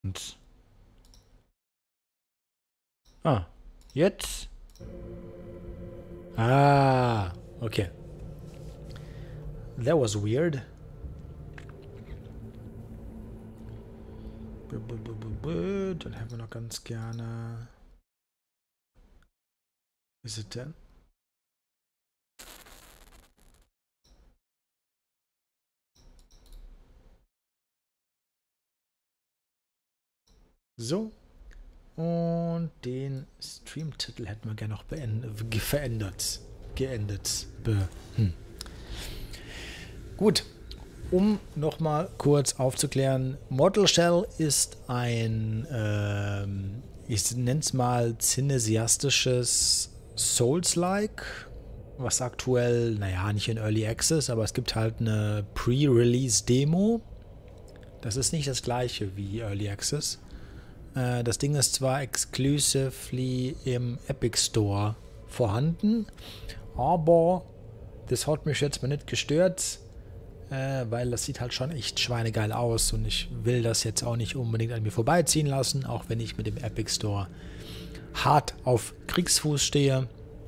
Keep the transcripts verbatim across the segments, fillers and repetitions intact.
Und ah, jetzt? Ah, okay. That was weird. Dann hätten wir noch ganz gerne. Was ist es denn? So. Und den Streamtitel hätten wir gerne noch beendet, verändert. Geendet. Be hm. Gut. Um nochmal kurz aufzuklären, Mortal Shell ist ein, ähm, ich nenne es mal, cineastisches Souls-like, was aktuell, naja, nicht in Early Access, aber es gibt halt eine Pre-Release-Demo. Das ist nicht das gleiche wie Early Access. Äh, das Ding ist zwar exclusively im Epic Store vorhanden, aber das hat mich jetzt mal nicht gestört. Äh, weil das sieht halt schon echt schweinegeil aus und ich will das jetzt auch nicht unbedingt an mir vorbeiziehen lassen, auch wenn ich mit dem Epic Store hart auf Kriegsfuß stehe.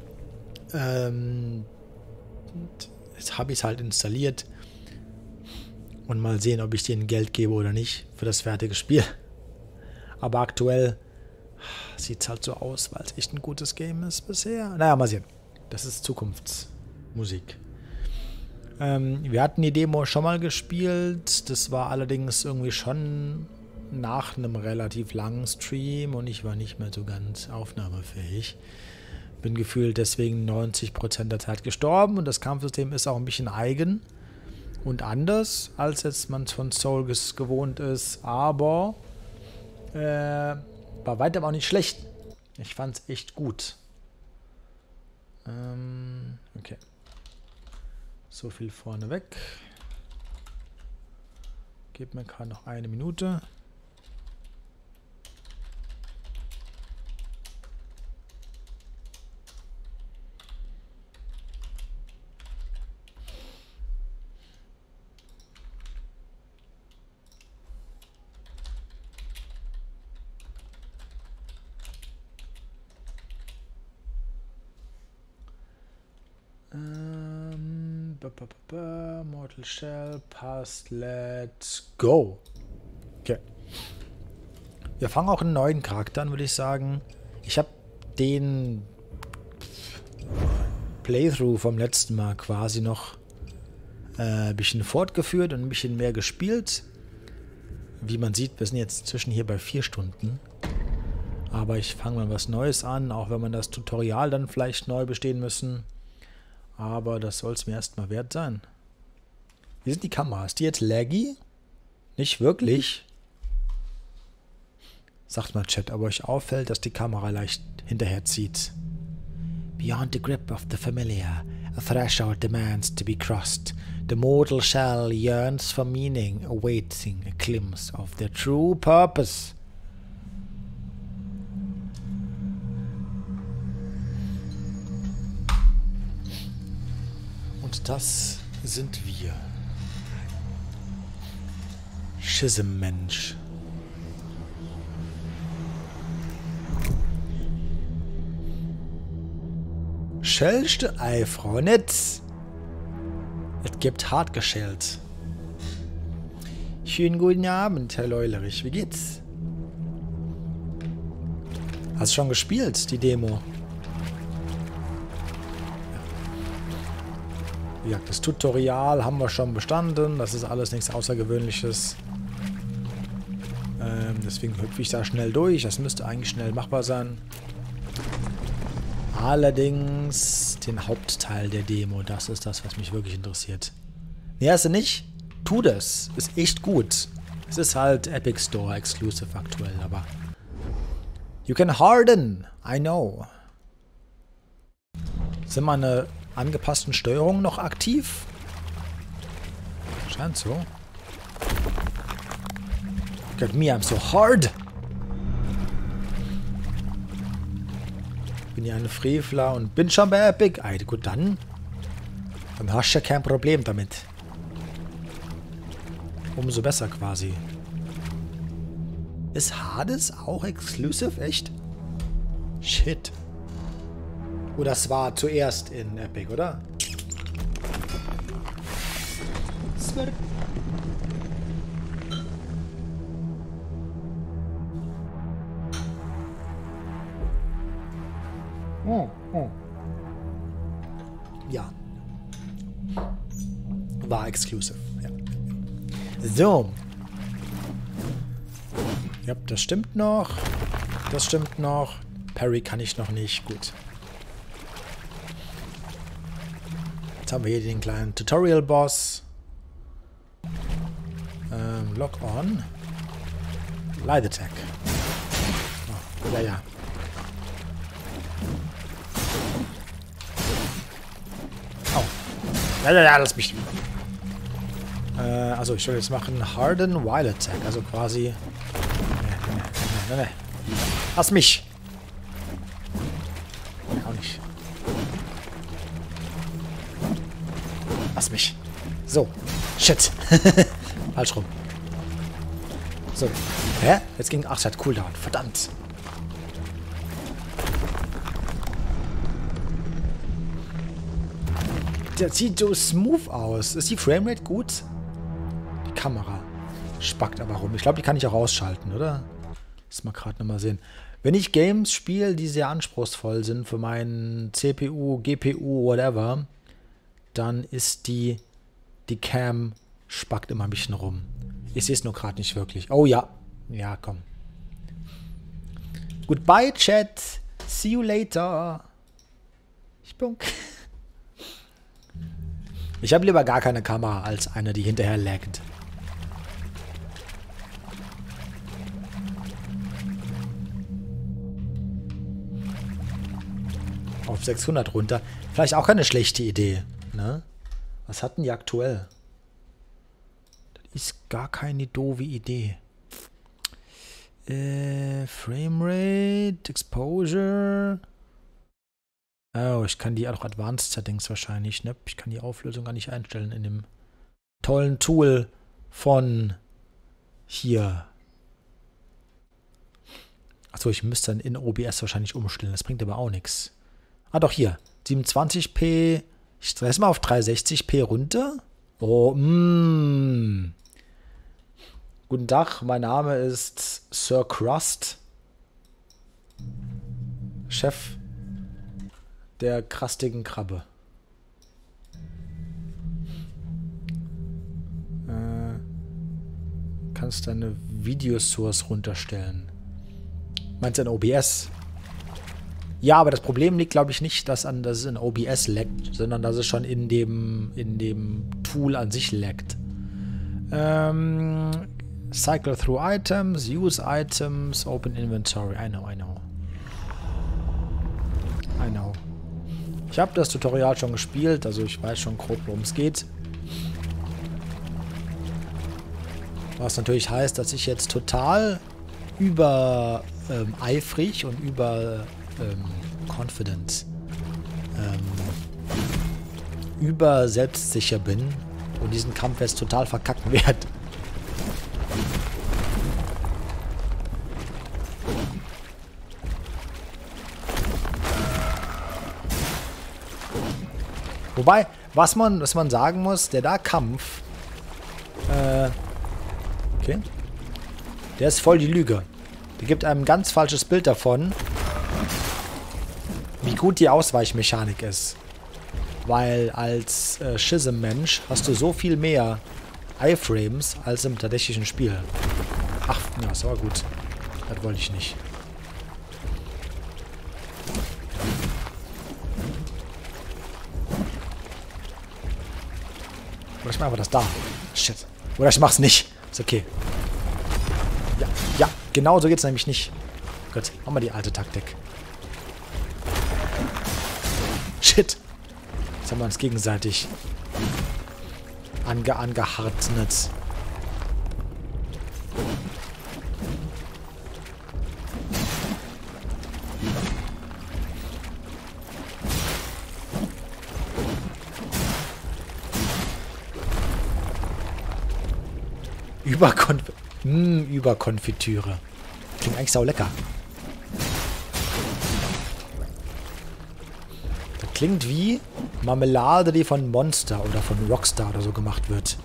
Ähm, jetzt habe ich es halt installiert und mal sehen, ob ich denen Geld gebe oder nicht für das fertige Spiel. Aber aktuell sieht es halt so aus, weil es echt ein gutes Game ist bisher. Naja, mal sehen. Das ist Zukunftsmusik. Ähm, wir hatten die Demo schon mal gespielt. Das war allerdings irgendwie schon nach einem relativ langen Stream und ich war nicht mehr so ganz aufnahmefähig. Bin gefühlt deswegen neunzig Prozent der Zeit gestorben und das Kampfsystem ist auch ein bisschen eigen und anders, als jetzt man es von Soul gewohnt ist, aber äh, war weiter auch nicht schlecht. Ich fand es echt gut. Ähm, okay. So viel vorneweg. Gebt mir gerade noch eine Minute. Ähm, ba, ba, ba, ba, Mortal Shell, passt, let's go. Okay. Wir fangen auch einen neuen Charakter an, würde ich sagen. Ich habe den Playthrough vom letzten Mal quasi noch äh, ein bisschen fortgeführt und ein bisschen mehr gespielt. Wie man sieht, wir sind jetzt inzwischen hier bei vier Stunden. Aber ich fange mal was Neues an, auch wenn man das Tutorial dann vielleicht neu bestehen müssen. Aber das soll es mir erstmal wert sein. Wie sind die Kameras? Ist die jetzt laggy? Nicht wirklich. Sagt mal Chat, ob euch auffällt, dass die Kamera leicht hinterher zieht. Beyond the grip of the familiar, a threshold demands to be crossed. The mortal shell yearns for meaning, awaiting a glimpse of their true purpose. Und das sind wir. Schism-Mensch. Schellste Ei, Frau Netz. Es gibt hart geschellt. Schönen guten Abend, Herr Leulerich. Wie geht's? Hast du schon gespielt, die Demo? Wie gesagt, das Tutorial haben wir schon bestanden. Das ist alles nichts Außergewöhnliches. Ähm, deswegen hüpfe ich da schnell durch. Das müsste eigentlich schnell machbar sein. Allerdings den Hauptteil der Demo, das ist das, was mich wirklich interessiert. Nee, hast du nicht? Tu das. Ist echt gut. Es ist halt Epic Store Exclusive aktuell, aber... You can harden. I know. Sind meine angepassten Steuerungen noch aktiv? Scheint so. Look at me, I'm so hard. Bin ja ein Frevler und bin schon bei Epic. Ey, gut, dann. Dann hast du ja kein Problem damit. Umso besser quasi. Ist Hades auch exclusive? Echt? Shit. Oh, das war zuerst in Epic, oder? Swerp. Oh, oh. Ja. War exclusive. Ja. So. Ja, das stimmt noch. Das stimmt noch. Parry kann ich noch nicht. Gut. Jetzt haben wir hier den kleinen Tutorial-Boss. Ähm, Lock on. Light Attack. Oh, ja, ja. Oh. Ja, ja, ja, lass mich. Äh, also ich soll jetzt machen Harden Wild Attack. Also quasi... Nee, nee, nee, nee. Lass mich! Nee, auch nicht. Lass mich. So. Shit. Falsch rum. So. Hä? Jetzt ging... Ach, es hat Cooldown. Verdammt. Der sieht so smooth aus. Ist die Framerate gut? Die Kamera spackt aber rum. Ich glaube, die kann ich auch ausschalten, oder? Lass mal gerade nochmal sehen. Wenn ich Games spiele, die sehr anspruchsvoll sind für meinen C P U, G P U, whatever, dann ist die, die Cam spackt immer ein bisschen rum. Ich sehe es nur gerade nicht wirklich. Oh ja. Ja, komm. Goodbye, Chat. See you later. Spunk. Ich habe lieber gar keine Kamera als eine, die hinterher laggt. Auf sechshundert runter. Vielleicht auch keine schlechte Idee. Ne? Was hatten die aktuell? Das ist gar keine doofe Idee. Äh, Framerate, Exposure... Oh, ich kann die auch Advanced Settings wahrscheinlich, ne? Ich kann die Auflösung gar nicht einstellen in dem tollen Tool von hier. Achso, ich müsste dann in O B S wahrscheinlich umstellen. Das bringt aber auch nichts. Ah, doch hier. siebenundzwanzig p. Ich drehe es mal auf dreihundertsechzig p runter. Oh, mh. Guten Tag, mein Name ist Sir Crust. Chef der krastigen Krabbe. Äh, kannst deine Videosource runterstellen. Meinst du in O B S? Ja, aber das Problem liegt, glaube ich, nicht, dass, an, dass es in O B S laggt, sondern dass es schon in dem, in dem Tool an sich laggt. Ähm, cycle through items, use items, open inventory. I know, I know. I know. Ich habe das Tutorial schon gespielt, also ich weiß schon grob, worum es geht. Was natürlich heißt, dass ich jetzt total über ähm, eifrig und über ähm, confident, ähm, über selbstsicher bin und diesen Kampf jetzt total verkacken werde. Wobei, was man, was man sagen muss, der da Kampf, äh, okay, der ist voll die Lüge. Der gibt einem ein ganz falsches Bild davon, wie gut die Ausweichmechanik ist. Weil als äh, Schism-Mensch hast du so viel mehr Iframes als im tatsächlichen Spiel. Ach, ja, ist aber gut. Das wollte ich nicht. Oder ich mache einfach das da. Shit. Oder ich mach's nicht. Ist okay. Ja, ja. Genau so geht's nämlich nicht. Gut, machen wir die alte Taktik. Shit. Jetzt haben wir uns gegenseitig ange angehartnet. Überkonf hm, Überkonfitüre. Klingt eigentlich sau lecker. Das klingt wie Marmelade, die von Monster oder von Rockstar oder so gemacht wird.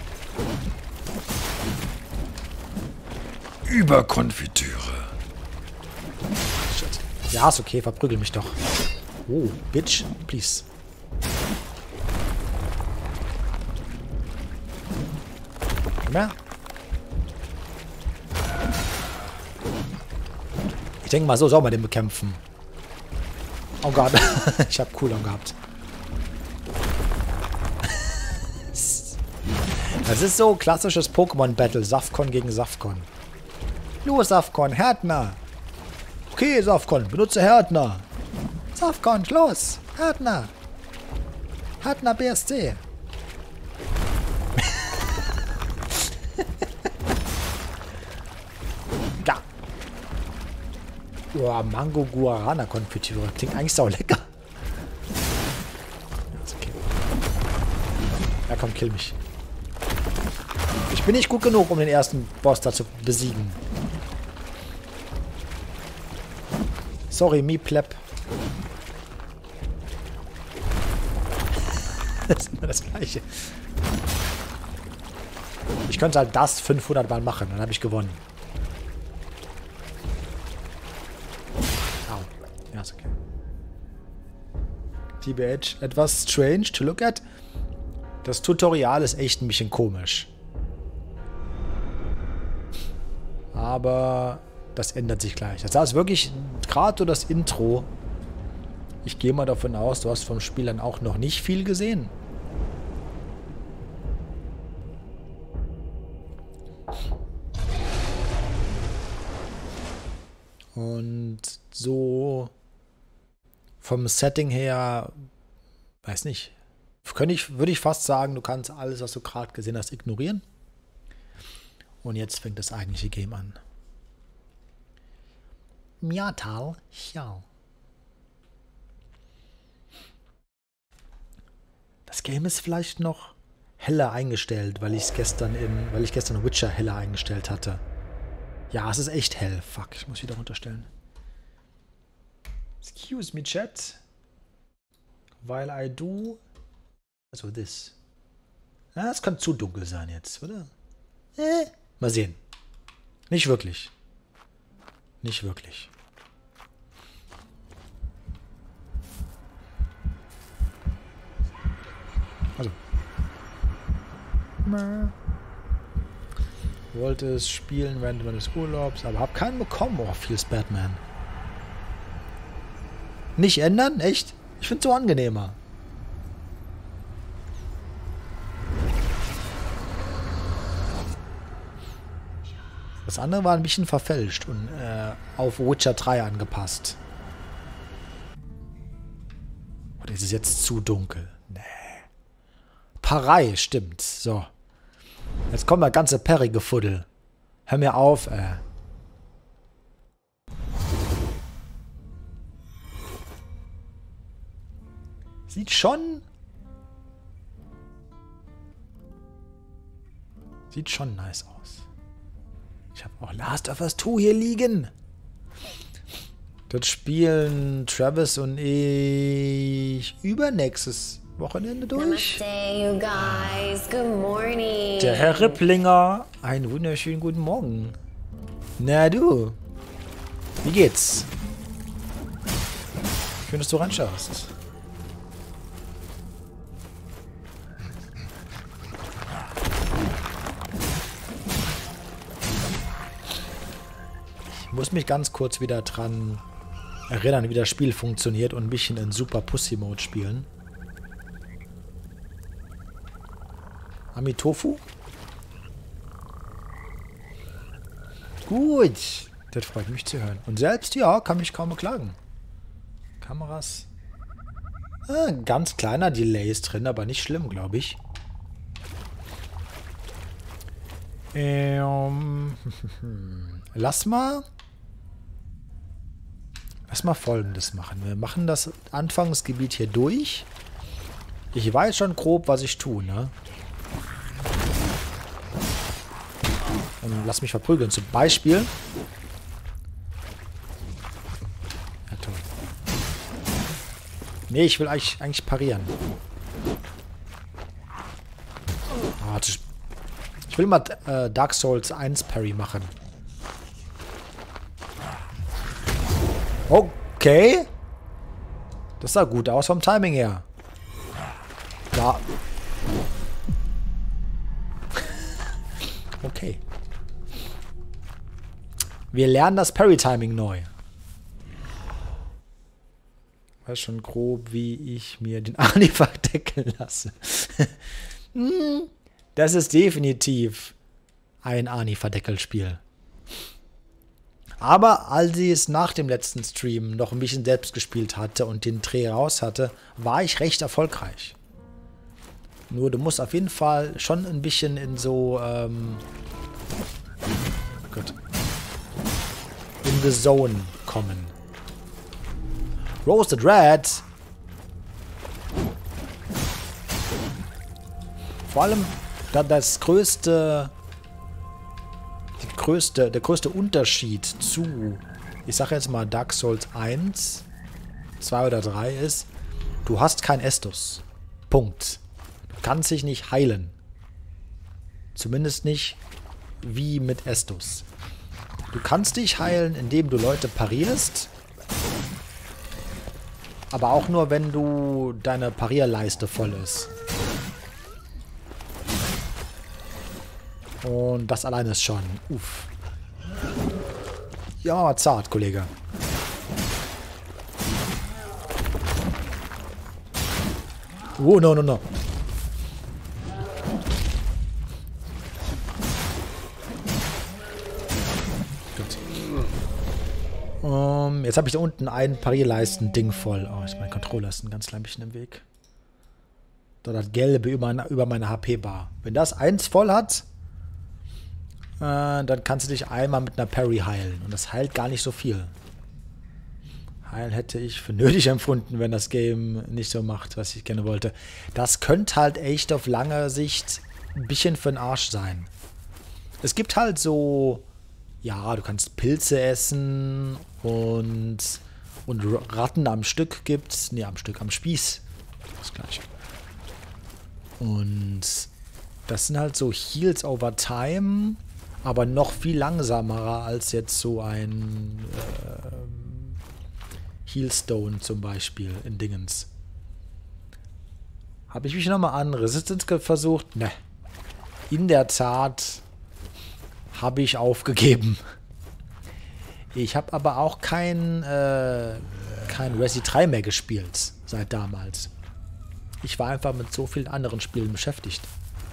Überkonfitüre. Ja, ist okay, verprügel mich doch. Oh, Bitch, please. Komm her. Ich denke mal, so soll man den bekämpfen. Oh Gott, ich habe Cooldown gehabt. Das ist so klassisches Pokémon-Battle. Safcon gegen Safcon. Los, Safcon, Härtner. Okay, Safcon, benutze Härtner. Safcon, los, Härtner. Härtner B S C. Ja. Boah, Mango Guarana Konfitüre. Klingt eigentlich sau lecker. Ist okay. Ja, komm, kill mich. Ich bin nicht gut genug, um den ersten Boss da zu besiegen. Sorry, mi Pleb. Das ist immer das Gleiche. Ich könnte halt das fünfhundert Mal machen, dann habe ich gewonnen. Au. Ja, ist okay. T B H, etwas strange to look at. Das Tutorial ist echt ein bisschen komisch. Aber das ändert sich gleich. Das ist wirklich gerade so das Intro. Ich gehe mal davon aus, du hast vom Spiel dann auch noch nicht viel gesehen. Und so vom Setting her, weiß nicht, könnte ich, würde ich fast sagen, du kannst alles, was du gerade gesehen hast, ignorieren. Und jetzt fängt das eigentliche Game an. Miatal, ja. Das Game ist vielleicht noch heller eingestellt, weil ich es gestern in, weil ich gestern Witcher heller eingestellt hatte. Ja, es ist echt hell. Fuck, ich muss wieder runterstellen. Excuse me, Chat. While I do. Also this. Ja, es kann zu dunkel sein jetzt, oder? Äh, mal sehen. Nicht wirklich. Nicht wirklich. Also. Wollte es spielen während meines Urlaubs, aber habe keinen bekommen. Oh, feels Batman. Nicht ändern? Echt? Ich finde es so angenehmer. Das andere war ein bisschen verfälscht und äh, auf Witcher drei angepasst. Oder ist es jetzt zu dunkel? Nee. Parei, stimmt. So. Jetzt kommt der ganze Perry-Gefuddel. Hör mir auf, ey. Sieht schon... Sieht schon nice aus. Ich habe auch Last of Us zwei hier liegen. Das spielen Travis und ich übernächstes Wochenende durch. Namaste, you guys. Good morning. Der Herr Ripplinger. Einen wunderschönen guten Morgen. Na du. Wie geht's? Schön, dass du reinschaust. Ich muss mich ganz kurz wieder dran erinnern, wie das Spiel funktioniert und ein bisschen in Super Pussy Mode spielen. Amitofu? Gut. Das freut mich zu hören. Und selbst, ja, kann mich kaum beklagen. Kameras. Ah, ein ganz kleiner Delay ist drin, aber nicht schlimm, glaube ich. Ähm, lass mal... Lass mal Folgendes machen. Wir machen das Anfangsgebiet hier durch. Ich weiß schon grob, was ich tue, ne? Und lass mich verprügeln. Zum Beispiel Nee, ich will eigentlich, eigentlich parieren. Ah, ich will mal äh, Dark Souls eins Parry machen. Okay. Das sah gut aus vom Timing her. Ja. Okay. Wir lernen das Parry-Timing neu. Weiß schon grob, wie ich mir den Ani verdecken lasse. Das ist definitiv ein Ani-Verdeckelspiel. Aber als ich es nach dem letzten Stream noch ein bisschen selbst gespielt hatte und den Dreh raus hatte, war ich recht erfolgreich. Nur du musst auf jeden Fall schon ein bisschen in so, ähm, gut, in the Zone kommen. Roasted Red. Vor allem da das größte, die größte, der größte Unterschied zu, ich sage jetzt mal Dark Souls eins, zwei oder drei ist, du hast kein Estus. Punkt. Du kannst dich nicht heilen. Zumindest nicht wie mit Estus. Du kannst dich heilen, indem du Leute parierst. Aber auch nur, wenn du deine Parierleiste voll ist. Und das alleine ist schon. Uff. Ja, mal zart, Kollege. Oh, no, no, no. Um, jetzt habe ich da unten ein Parierleisten-Ding voll. Oh, mein Controller ist ein ganz klein bisschen im Weg. Da das Gelbe über meine, über meine H P-Bar. Wenn das eins voll hat, äh, dann kannst du dich einmal mit einer Parry heilen. Und das heilt gar nicht so viel. Heilen hätte ich für nötig empfunden, wenn das Game nicht so macht, was ich gerne wollte. Das könnte halt echt auf lange Sicht ein bisschen für den Arsch sein. Es gibt halt so... Ja, du kannst Pilze essen und, und Ratten am Stück gibt's. Nee, am Stück, am Spieß. Das gleiche. Und das sind halt so Heals over Time, aber noch viel langsamer als jetzt so ein äh, Healstone zum Beispiel in Dingens. Habe ich mich nochmal an Resistance versucht? Ne. In der Tat... habe ich aufgegeben. Ich habe aber auch kein, äh, kein Resi drei mehr gespielt seit damals. Ich war einfach mit so vielen anderen Spielen beschäftigt.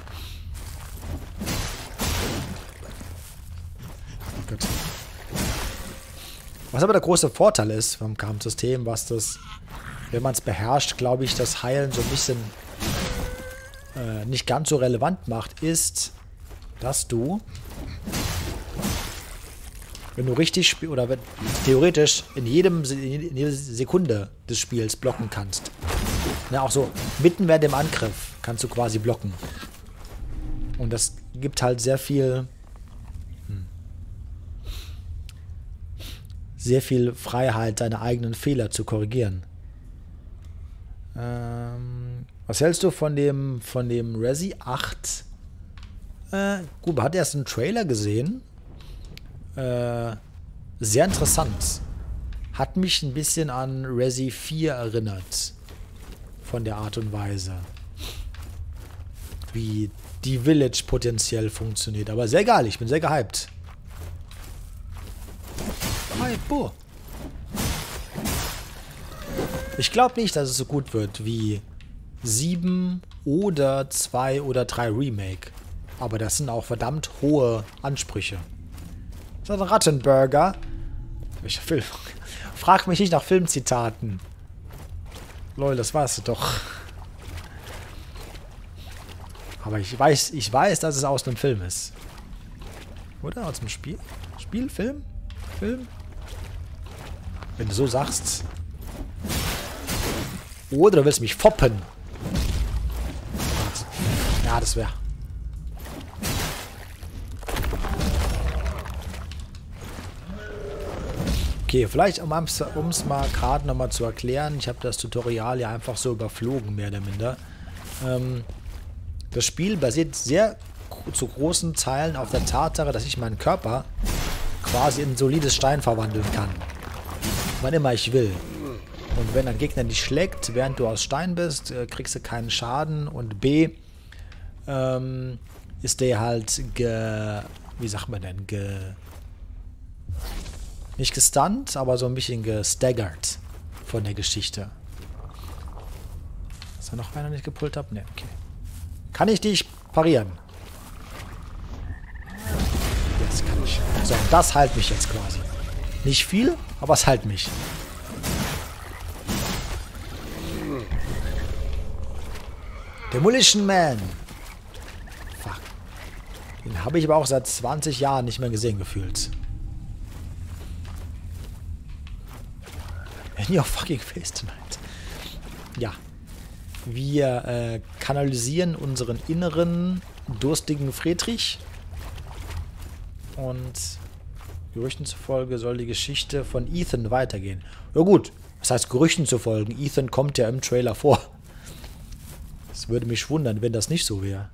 Oh Gott. Was aber der große Vorteil ist vom Kampfsystem, was das, wenn man es beherrscht, glaube ich, das Heilen so ein bisschen äh, nicht ganz so relevant macht, ist, dass du, wenn du richtig spielst, oder wenn, theoretisch in jedem in jeder Sekunde des Spiels blocken kannst. Ja, auch so mitten während dem Angriff kannst du quasi blocken. Und das gibt halt sehr viel hm, sehr viel Freiheit, deine eigenen Fehler zu korrigieren. Ähm, was hältst du von dem von dem Resi acht? Äh, gut, man hat erst einen Trailer gesehen. Äh, sehr interessant. Hat mich ein bisschen an Resi vier erinnert. Von der Art und Weise. Wie die Village potenziell funktioniert. Aber sehr geil, ich bin sehr gehypt. Hypo. Ich glaube nicht, dass es so gut wird wie sieben oder zwei oder drei Remake. Aber das sind auch verdammt hohe Ansprüche. Das ist ein Rattenburger. Welcher Film? Frag mich nicht nach Filmzitaten. Lol, das war's doch. Aber ich weiß, ich weiß, dass es aus einem Film ist. Oder? Aus dem Spiel? Spiel? Film? Film? Wenn du so sagst. Oder du willst mich foppen. Ja, das wäre... Okay, vielleicht um es mal gerade nochmal zu erklären. Ich habe das Tutorial ja einfach so überflogen, mehr oder minder. Ähm, das Spiel basiert sehr zu großen Teilen auf der Tatsache, dass ich meinen Körper quasi in solides Stein verwandeln kann. Wann immer ich will. Und wenn ein Gegner dich schlägt, während du aus Stein bist, kriegst du keinen Schaden. Und B, ähm, ist der halt ge... Wie sagt man denn? Ge... Nicht gestunt, aber so ein bisschen gestaggert von der Geschichte. Ist da noch einer nicht gepullt habe? Ne, okay. Kann ich dich parieren? Jetzt kann ich. So, das heilt mich jetzt quasi. Nicht viel, aber es heilt mich. Demolition Man. Fuck. Den habe ich aber auch seit zwanzig Jahren nicht mehr gesehen, gefühlt. In your fucking face tonight. Ja. Wir äh, kanalisieren unseren inneren, durstigen Friedrich. Und Gerüchten zufolge soll die Geschichte von Ethan weitergehen. Ja gut, das heißt Gerüchten zufolge. Ethan kommt ja im Trailer vor. Es würde mich wundern, wenn das nicht so wäre.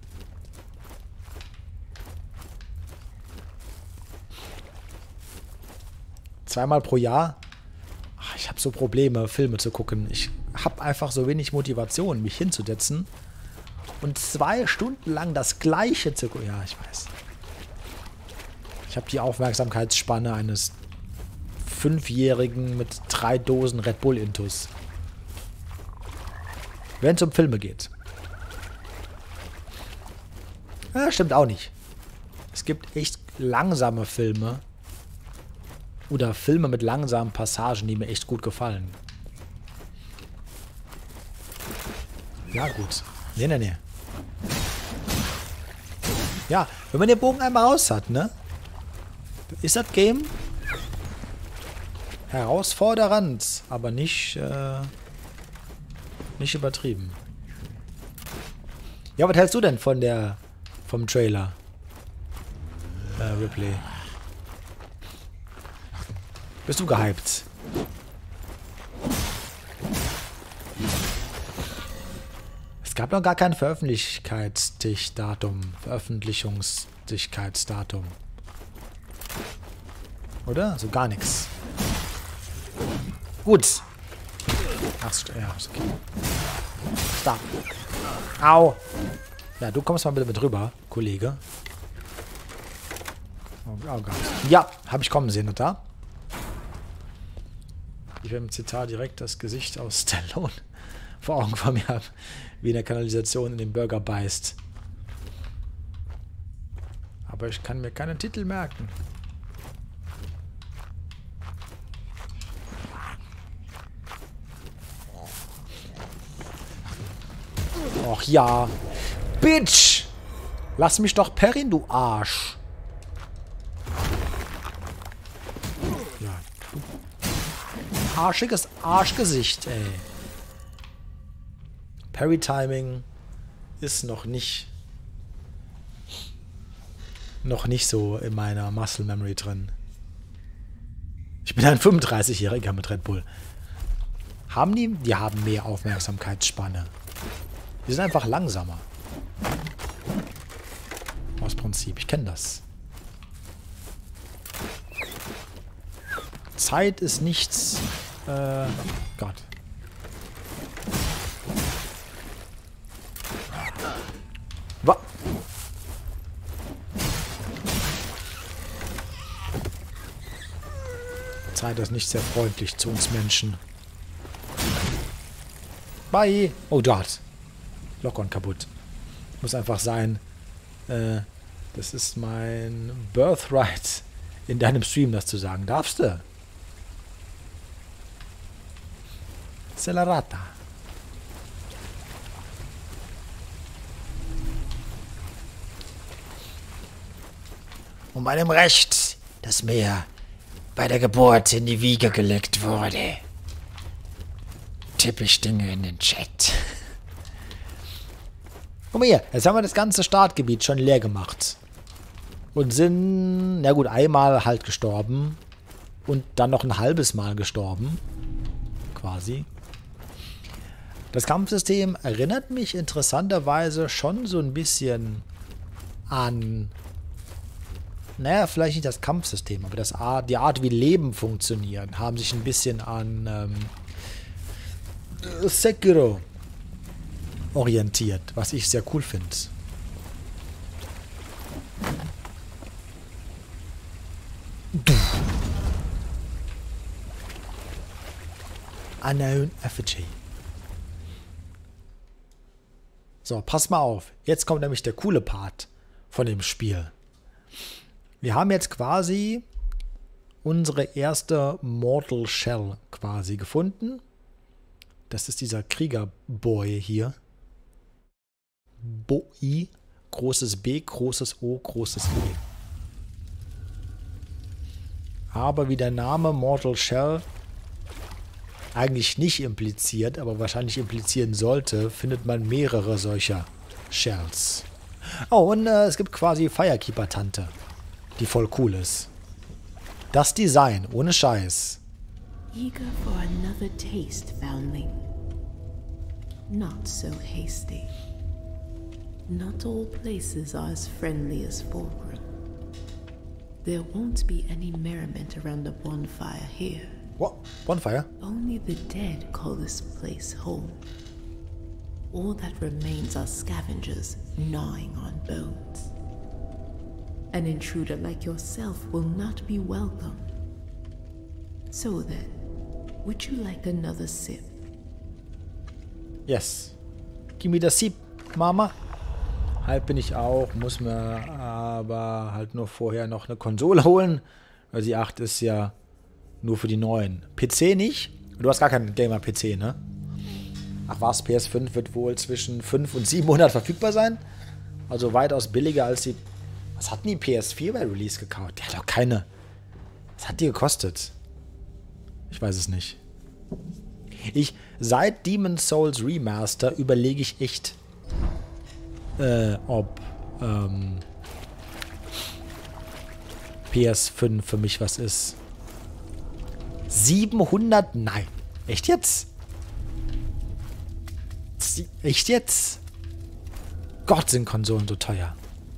Zweimal pro Jahr? Ach, ich habe so Probleme, Filme zu gucken. Ich habe einfach so wenig Motivation, mich hinzusetzen und zwei Stunden lang das Gleiche zu gucken. Ja, ich weiß. Ich habe die Aufmerksamkeitsspanne eines Fünfjährigen mit drei Dosen Red Bull Intus. Wenn es um Filme geht. Ja, stimmt auch nicht. Es gibt echt langsame Filme. Oder Filme mit langsamen Passagen, die mir echt gut gefallen. Ja, gut. Nee, nee, nee. Ja, wenn man den Bogen einmal raus hat, ne? Ist das Game herausfordernd, aber nicht, äh, nicht übertrieben. Ja, was hältst du denn von der, vom Trailer? Äh, Ripley. Bist du gehypt? Es gab noch gar kein Veröffentlichkeitsdatum. Veröffentlichungsdatum. Oder? So gar nichts. Gut. Ach, ja, ist okay. Da. Au. Ja, du kommst mal bitte mit rüber, Kollege. Oh, oh Gott. Ja, habe ich kommen sehen, da. Ich werde im Zitat direkt das Gesicht aus Stallone vor Augen von mir haben, wie in der Kanalisation in den Burger beißt. Aber ich kann mir keinen Titel merken. Och ja. Bitch! Lass mich doch perrin, du Arsch. Ja. Arschiges Arschgesicht, ey. Parry-Timing ist noch nicht noch nicht so in meiner Muscle Memory drin. Ich bin ein fünfunddreißigjähriger mit Red Bull. Haben die? Die haben mehr Aufmerksamkeitsspanne. Die sind einfach langsamer. Aus Prinzip. Ich kenne das. Zeit ist nichts. Äh, Gott. Was? Zeit ist nicht sehr freundlich zu uns Menschen. Bye. Oh Gott. Lockern kaputt. Muss einfach sein. Äh, das ist mein Birthright, in deinem Stream das zu sagen. Darfst du? Celerata. Um meinem Recht, das mir bei der Geburt in die Wiege gelegt wurde, tippe ich Dinge in den Chat. Guck mal hier, jetzt haben wir das ganze Startgebiet schon leer gemacht. Und sind, na gut, einmal halt gestorben. und dann noch ein halbes Mal gestorben. Quasi. Das Kampfsystem erinnert mich interessanterweise schon so ein bisschen an, naja, vielleicht nicht das Kampfsystem, aber das Art, die Art, wie Leben funktioniert, haben sich ein bisschen an ähm, Sekiro orientiert, was ich sehr cool finde. Unknown Effigy. So, pass mal auf. Jetzt kommt nämlich der coole Part von dem Spiel. Wir haben jetzt quasi unsere erste Mortal Shell quasi gefunden. Das ist dieser Kriegerboy hier. Boy. Großes B, großes O, großes E. Aber wie der Name Mortal Shell eigentlich nicht impliziert, aber wahrscheinlich implizieren sollte, findet man mehrere solcher Shells. Oh, und äh, es gibt quasi Firekeeper-Tante, die voll cool ist. Das Design, ohne Scheiß. Eager for another taste, foundling. Not so hasty. Not all places are as friendly as Fulgrim. There won't be any merriment around the bonfire here. What? Bonfire? Only the dead call this place home. All that remains are scavengers gnawing on bones. An intruder like yourself will not be welcome. So then, would you like another sip? Yes. Give me the sip, Mama. Halt bin ich auch, muss mir aber halt nur vorher noch eine Konsole holen, weil die acht ist ja nur für die neuen. P C nicht? Du hast gar keinen Gamer-P C, ne? Ach was, P S fünf wird wohl zwischen fünfhundert und siebenhundert verfügbar sein. Also weitaus billiger als die... Was hat denn die P S vier bei Release gekauft? Die hat doch keine... Was hat die gekostet? Ich weiß es nicht. Ich... Seit Demon's Souls Remaster überlege ich echt, äh, ob ähm, P S fünf für mich was ist. siebenhundert? Nein. Echt jetzt? Sie Echt jetzt? Gott, sind Konsolen so teuer.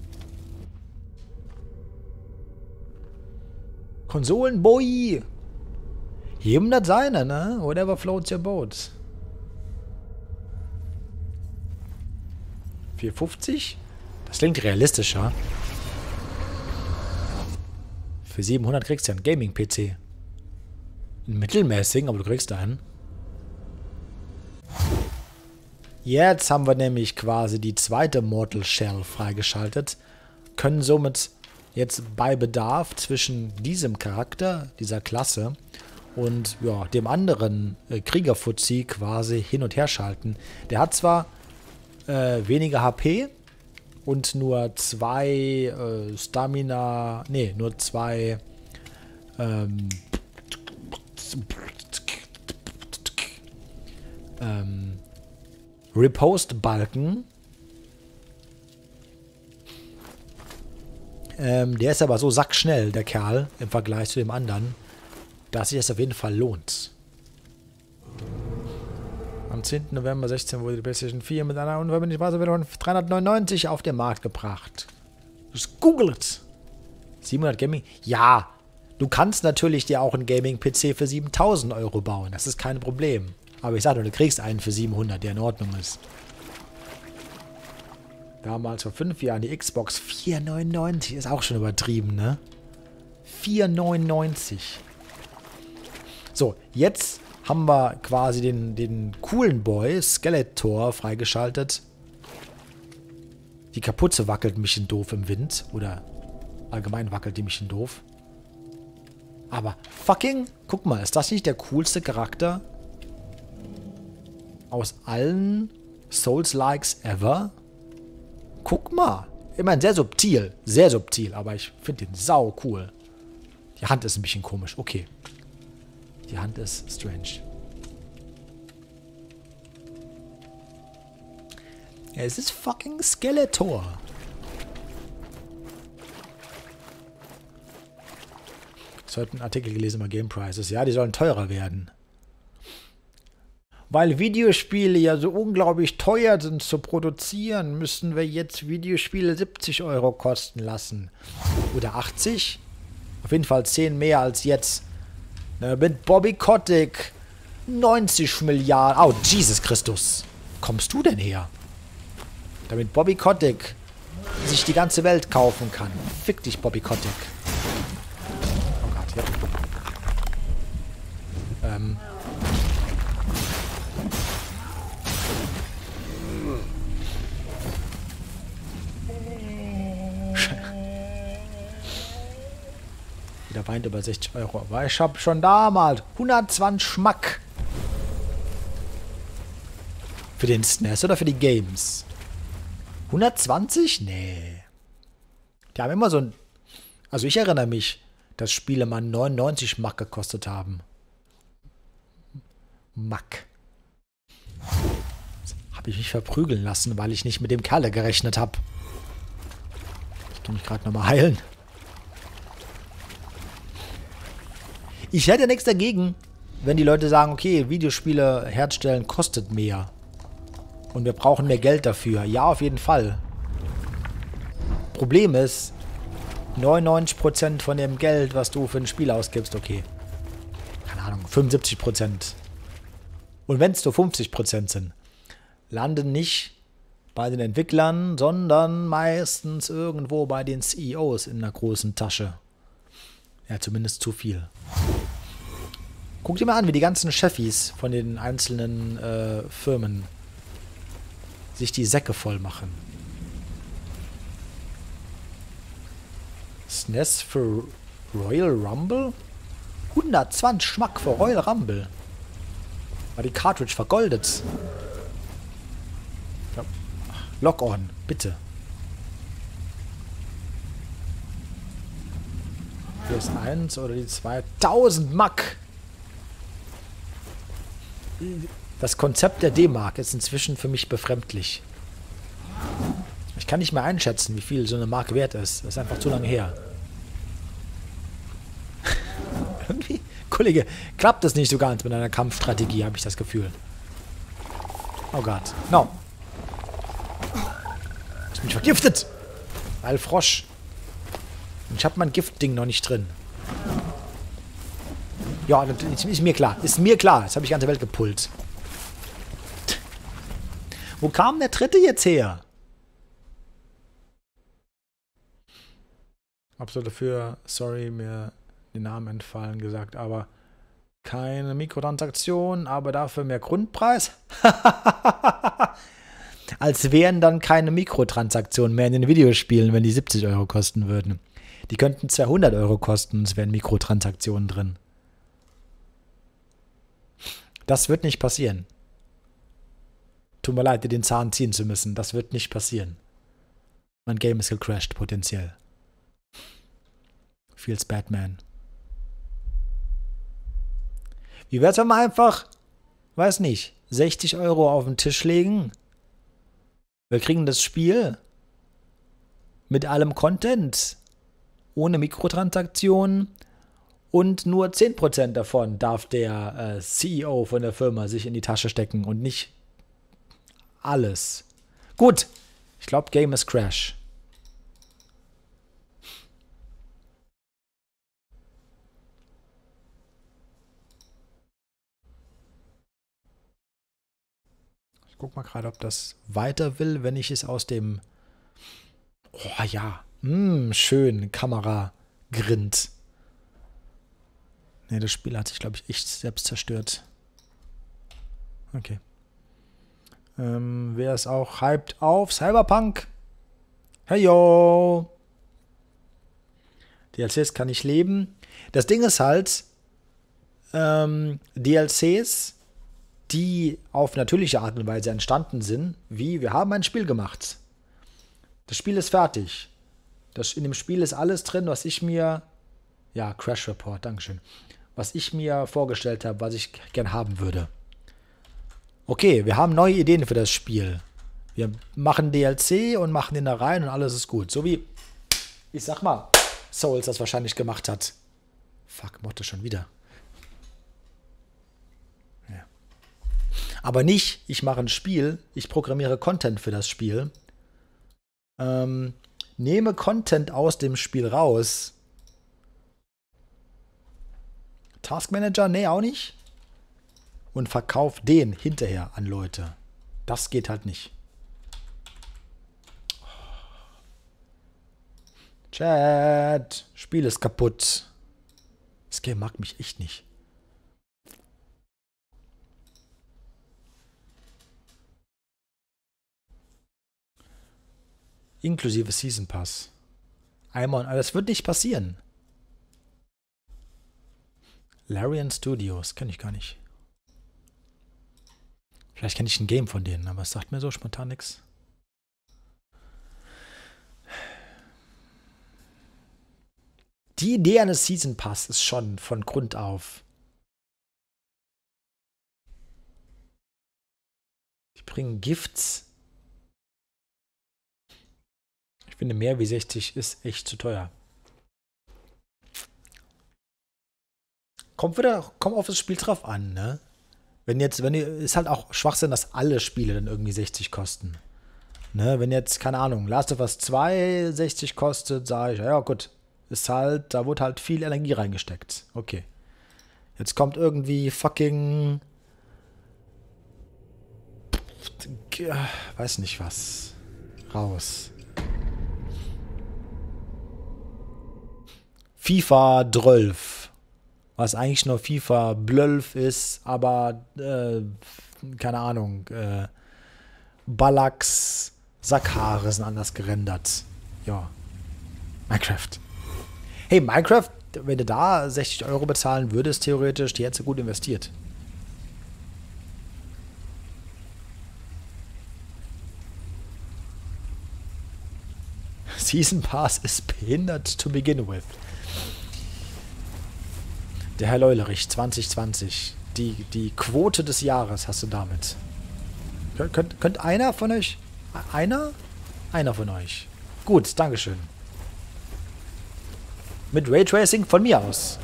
Konsolen, boy! Jedem das seine, ne? Whatever floats your boat. vierhundertfünfzig? Das klingt realistischer. Für siebenhundert kriegst du ja einen Gaming-P C. Einen mittelmäßigen, aber du kriegst einen. Jetzt haben wir nämlich quasi die zweite Mortal Shell freigeschaltet. Können somit jetzt bei Bedarf zwischen diesem Charakter, dieser Klasse, und ja, dem anderen äh, Kriegerfuzzi quasi hin und her schalten. Der hat zwar äh, weniger H P und nur zwei äh, Stamina, nee, nur zwei ähm, ähm, Riposte-Balken. Ähm, der ist aber so sackschnell, der Kerl, im Vergleich zu dem anderen, dass sich das auf jeden Fall lohnt. Am zehnten November sechzehn wurde die PlayStation vier mit einer unverbindlichen Preisempfehlung von dreihundertneunundneunzig auf den Markt gebracht. Just google it. siebenhundert Gaming? Ja, du kannst natürlich dir auch einen Gaming-P C für siebentausend Euro bauen. Das ist kein Problem. Aber ich sage nur, du kriegst einen für siebenhundert, der in Ordnung ist. Damals vor fünf Jahren die Xbox vier neunundneunzig. Ist auch schon übertrieben, ne? vier neunundneunzig. So, jetzt haben wir quasi den, den coolen Boy, Skeletor, freigeschaltet. Die Kapuze wackelt ein bisschen doof im Wind. Oder allgemein wackelt die ein bisschen doof. Aber fucking, guck mal, ist das nicht der coolste Charakter aus allen Souls-Likes ever? Guck mal. Ich meine, sehr subtil. Sehr subtil, aber ich finde den sau cool. Die Hand ist ein bisschen komisch. Okay. Die Hand ist strange. Ja, es ist fucking Skeletor. Ich habe einen Artikel gelesen über Game Prices. Ja, die sollen teurer werden. Weil Videospiele ja so unglaublich teuer sind zu produzieren, müssen wir jetzt Videospiele siebzig Euro kosten lassen. Oder achtzig? Auf jeden Fall zehn mehr als jetzt. Na, mit Bobby Kotick neunzig Milliarden. Oh, Jesus Christus. Wo kommst du denn her? Damit Bobby Kotick sich die ganze Welt kaufen kann. Fick dich, Bobby Kotick. Oh Gott, ja. Ähm. Der weint über sechzig Euro. Aber ich habe schon damals hundertzwanzig Schmack. Für den S N E S oder für die Games? hundertzwanzig? Nee. Die haben immer so ein... Also ich erinnere mich, dass Spiele mal neunundneunzig Mark gekostet haben. Mack. Habe ich mich verprügeln lassen, weil ich nicht mit dem Kerle gerechnet habe. Ich kann mich gerade nochmal heilen. Ich hätte nichts dagegen, wenn die Leute sagen, okay, Videospiele herstellen kostet mehr. Und wir brauchen mehr Geld dafür. Ja, auf jeden Fall. Problem ist, neunundneunzig Prozent von dem Geld, was du für ein Spiel ausgibst, okay. Keine Ahnung, fünfundsiebzig Prozent. Und wenn es nur fünfzig Prozent sind, landen nicht bei den Entwicklern, sondern meistens irgendwo bei den C E Os in einer großen Tasche. Ja, zumindest zu viel. Guck dir mal an, wie die ganzen Chefis von den einzelnen äh, Firmen sich die Säcke voll machen. S N E S für Royal Rumble? hundertzwanzig Schmack für Royal Rumble. War die Cartridge vergoldet. Ja. Lock-on, bitte. Hier ist eins oder die zwei. tausend Mark! Das Konzept der D-Mark ist inzwischen für mich befremdlich. Ich kann nicht mehr einschätzen, wie viel so eine Mark wert ist. Das ist einfach zu lange her. Irgendwie, Kollege, klappt das nicht so ganz mit einer Kampfstrategie, habe ich das Gefühl. Oh Gott. No. Ich bin vergiftet. Weil Frosch. Und ich habe mein Giftding noch nicht drin. Ja, ist, ist mir klar. Ist mir klar. Jetzt habe ich die ganze Welt gepult. Wo kam der dritte jetzt her? Absolut dafür, sorry, mir den Namen entfallen gesagt, aber keine Mikrotransaktion, aber dafür mehr Grundpreis? Als wären dann keine Mikrotransaktionen mehr in den Videospielen, wenn die siebzig Euro kosten würden. Die könnten zweihundert Euro kosten, es wären Mikrotransaktionen drin. Das wird nicht passieren. Tut mir leid, dir den Zahn ziehen zu müssen. Das wird nicht passieren. Mein Game ist gecrashed, potenziell. Feels Batman. Wie wär's, wenn wir einfach, weiß nicht, sechzig Euro auf den Tisch legen? Wir kriegen das Spiel mit allem Content, ohne Mikrotransaktionen, und nur zehn Prozent davon darf der äh, C E O von der Firma sich in die Tasche stecken und nicht alles. Gut, ich glaube, Game ist Crash. Ich guck mal gerade, ob das weiter will, wenn ich es aus dem... Oh ja, mm, schön, Kamera grinnt. Ne, das Spiel hat sich, glaube ich, echt selbst zerstört. Okay. Ähm, wer ist auch hyped auf? Cyberpunk. Hey yo. D L Cs kann ich leben. Das Ding ist halt, ähm, D L Cs, die auf natürliche Art und Weise entstanden sind, wie wir haben ein Spiel gemacht. Das Spiel ist fertig. Das, in dem Spiel ist alles drin, was ich mir... Ja, Crash Report, Dankeschön. Was ich mir vorgestellt habe, was ich gern haben würde. Okay, wir haben neue Ideen für das Spiel. Wir machen D L C und machen den da rein und alles ist gut. So wie, ich sag mal, Souls das wahrscheinlich gemacht hat. Fuck, Motte schon wieder. Ja. Aber nicht, ich mache ein Spiel, ich programmiere Content für das Spiel, ähm, nehme Content aus dem Spiel raus. Taskmanager? Nee, auch nicht. Und verkauf den hinterher an Leute. Das geht halt nicht. Chat. Spiel ist kaputt. Das Game mag mich echt nicht. Inklusive Season Pass. Einmal, aber das wird nicht passieren. Larian Studios, kenne ich gar nicht. Vielleicht kenne ich ein Game von denen, aber es sagt mir so spontan nichts. Die Idee eines Season Pass ist schon von Grund auf. Die bringen Gifts. Ich finde, mehr wie sechzig ist echt zu teuer. Kommt wieder, kommt auf das Spiel drauf an, ne? Wenn jetzt, wenn ihr, ist halt auch Schwachsinn, dass alle Spiele dann irgendwie sechzig kosten. Ne? Wenn jetzt, keine Ahnung, Last of Us zwei sechzig kostet, sage ich, ja gut, ist halt, da wurde halt viel Energie reingesteckt. Okay. Jetzt kommt irgendwie fucking, weiß nicht was, raus. FIFA zwölf. Was eigentlich nur FIFA zwölf ist, aber, äh, keine Ahnung, äh, Ballax Sackhaare sind anders gerendert. Ja. Minecraft. Hey, Minecraft, wenn du da sechzig Euro bezahlen würdest, theoretisch, die hättest du gut investiert. Season Pass ist behindert to begin with. Der Herr Leulerich, zwanzig zwanzig. Die, die Quote des Jahres hast du damit. Könnt, könnt, könnt einer von euch? Einer? Einer von euch. Gut, dankeschön. Mit Raytracing von mir aus.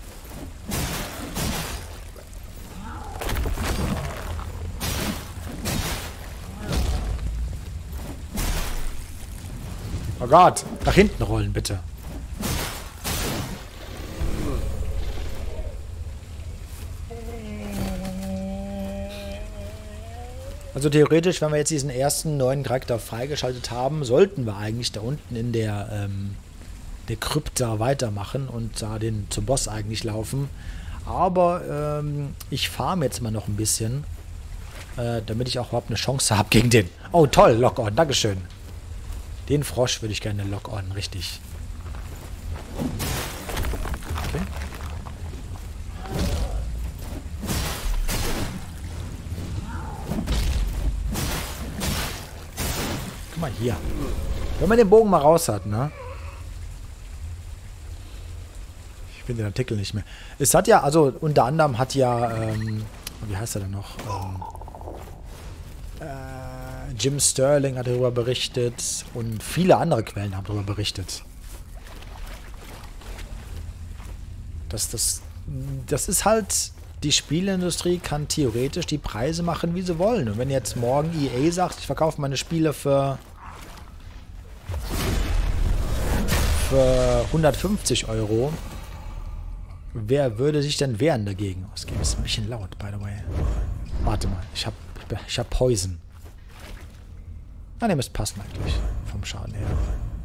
Oh Gott, nach hinten rollen, bitte. Also theoretisch, wenn wir jetzt diesen ersten neuen Charakter freigeschaltet haben, sollten wir eigentlich da unten in der, ähm, der Krypta weitermachen und da den zum Boss eigentlich laufen. Aber ähm, ich farme jetzt mal noch ein bisschen, äh, damit ich auch überhaupt eine Chance habe gegen den. Oh toll, Lock-on, dankeschön. Den Frosch würde ich gerne Lock-on, richtig. Okay. Mal hier. Wenn man den Bogen mal raus hat, ne? Ich finde den Artikel nicht mehr. Es hat ja, also unter anderem hat ja, ähm, wie heißt er denn noch? Ähm, äh, Jim Sterling hat darüber berichtet und viele andere Quellen haben darüber berichtet. Das, das, das ist halt, die Spieleindustrie kann theoretisch die Preise machen, wie sie wollen. Und wenn jetzt morgen E A sagt, ich verkaufe meine Spiele für für hundertfünfzig Euro, wer würde sich denn wehren dagegen? Das Game ist ein bisschen laut, by the way. Warte mal, ich hab, ich hab Poison. Ah, ne, müsste passen eigentlich, vom Schaden her.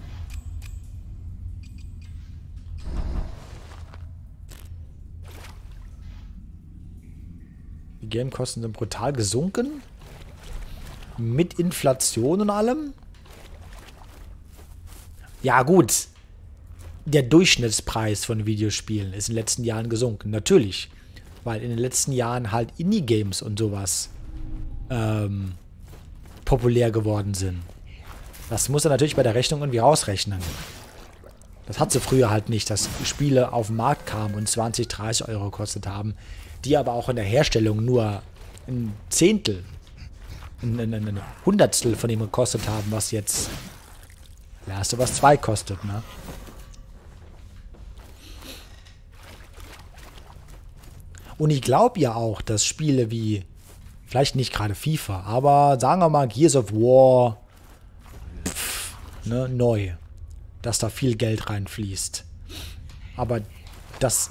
Die Gamekosten sind brutal gesunken. Mit Inflation und allem. Ja, gut. Der Durchschnittspreis von Videospielen ist in den letzten Jahren gesunken. Natürlich. Weil in den letzten Jahren halt Indie-Games und sowas ähm, populär geworden sind. Das muss er natürlich bei der Rechnung irgendwie rausrechnen. Das hat sie früher halt nicht, dass Spiele auf den Markt kamen und zwanzig, dreißig Euro gekostet haben, die aber auch in der Herstellung nur ein Zehntel, ein, ein, ein Hundertstel von dem gekostet haben, was jetzt Last of Us zwei kostet, ne? Und ich glaube ja auch, dass Spiele wie, vielleicht nicht gerade FIFA, aber sagen wir mal Gears of War, pff, ne, neu, dass da viel Geld reinfließt. Aber das...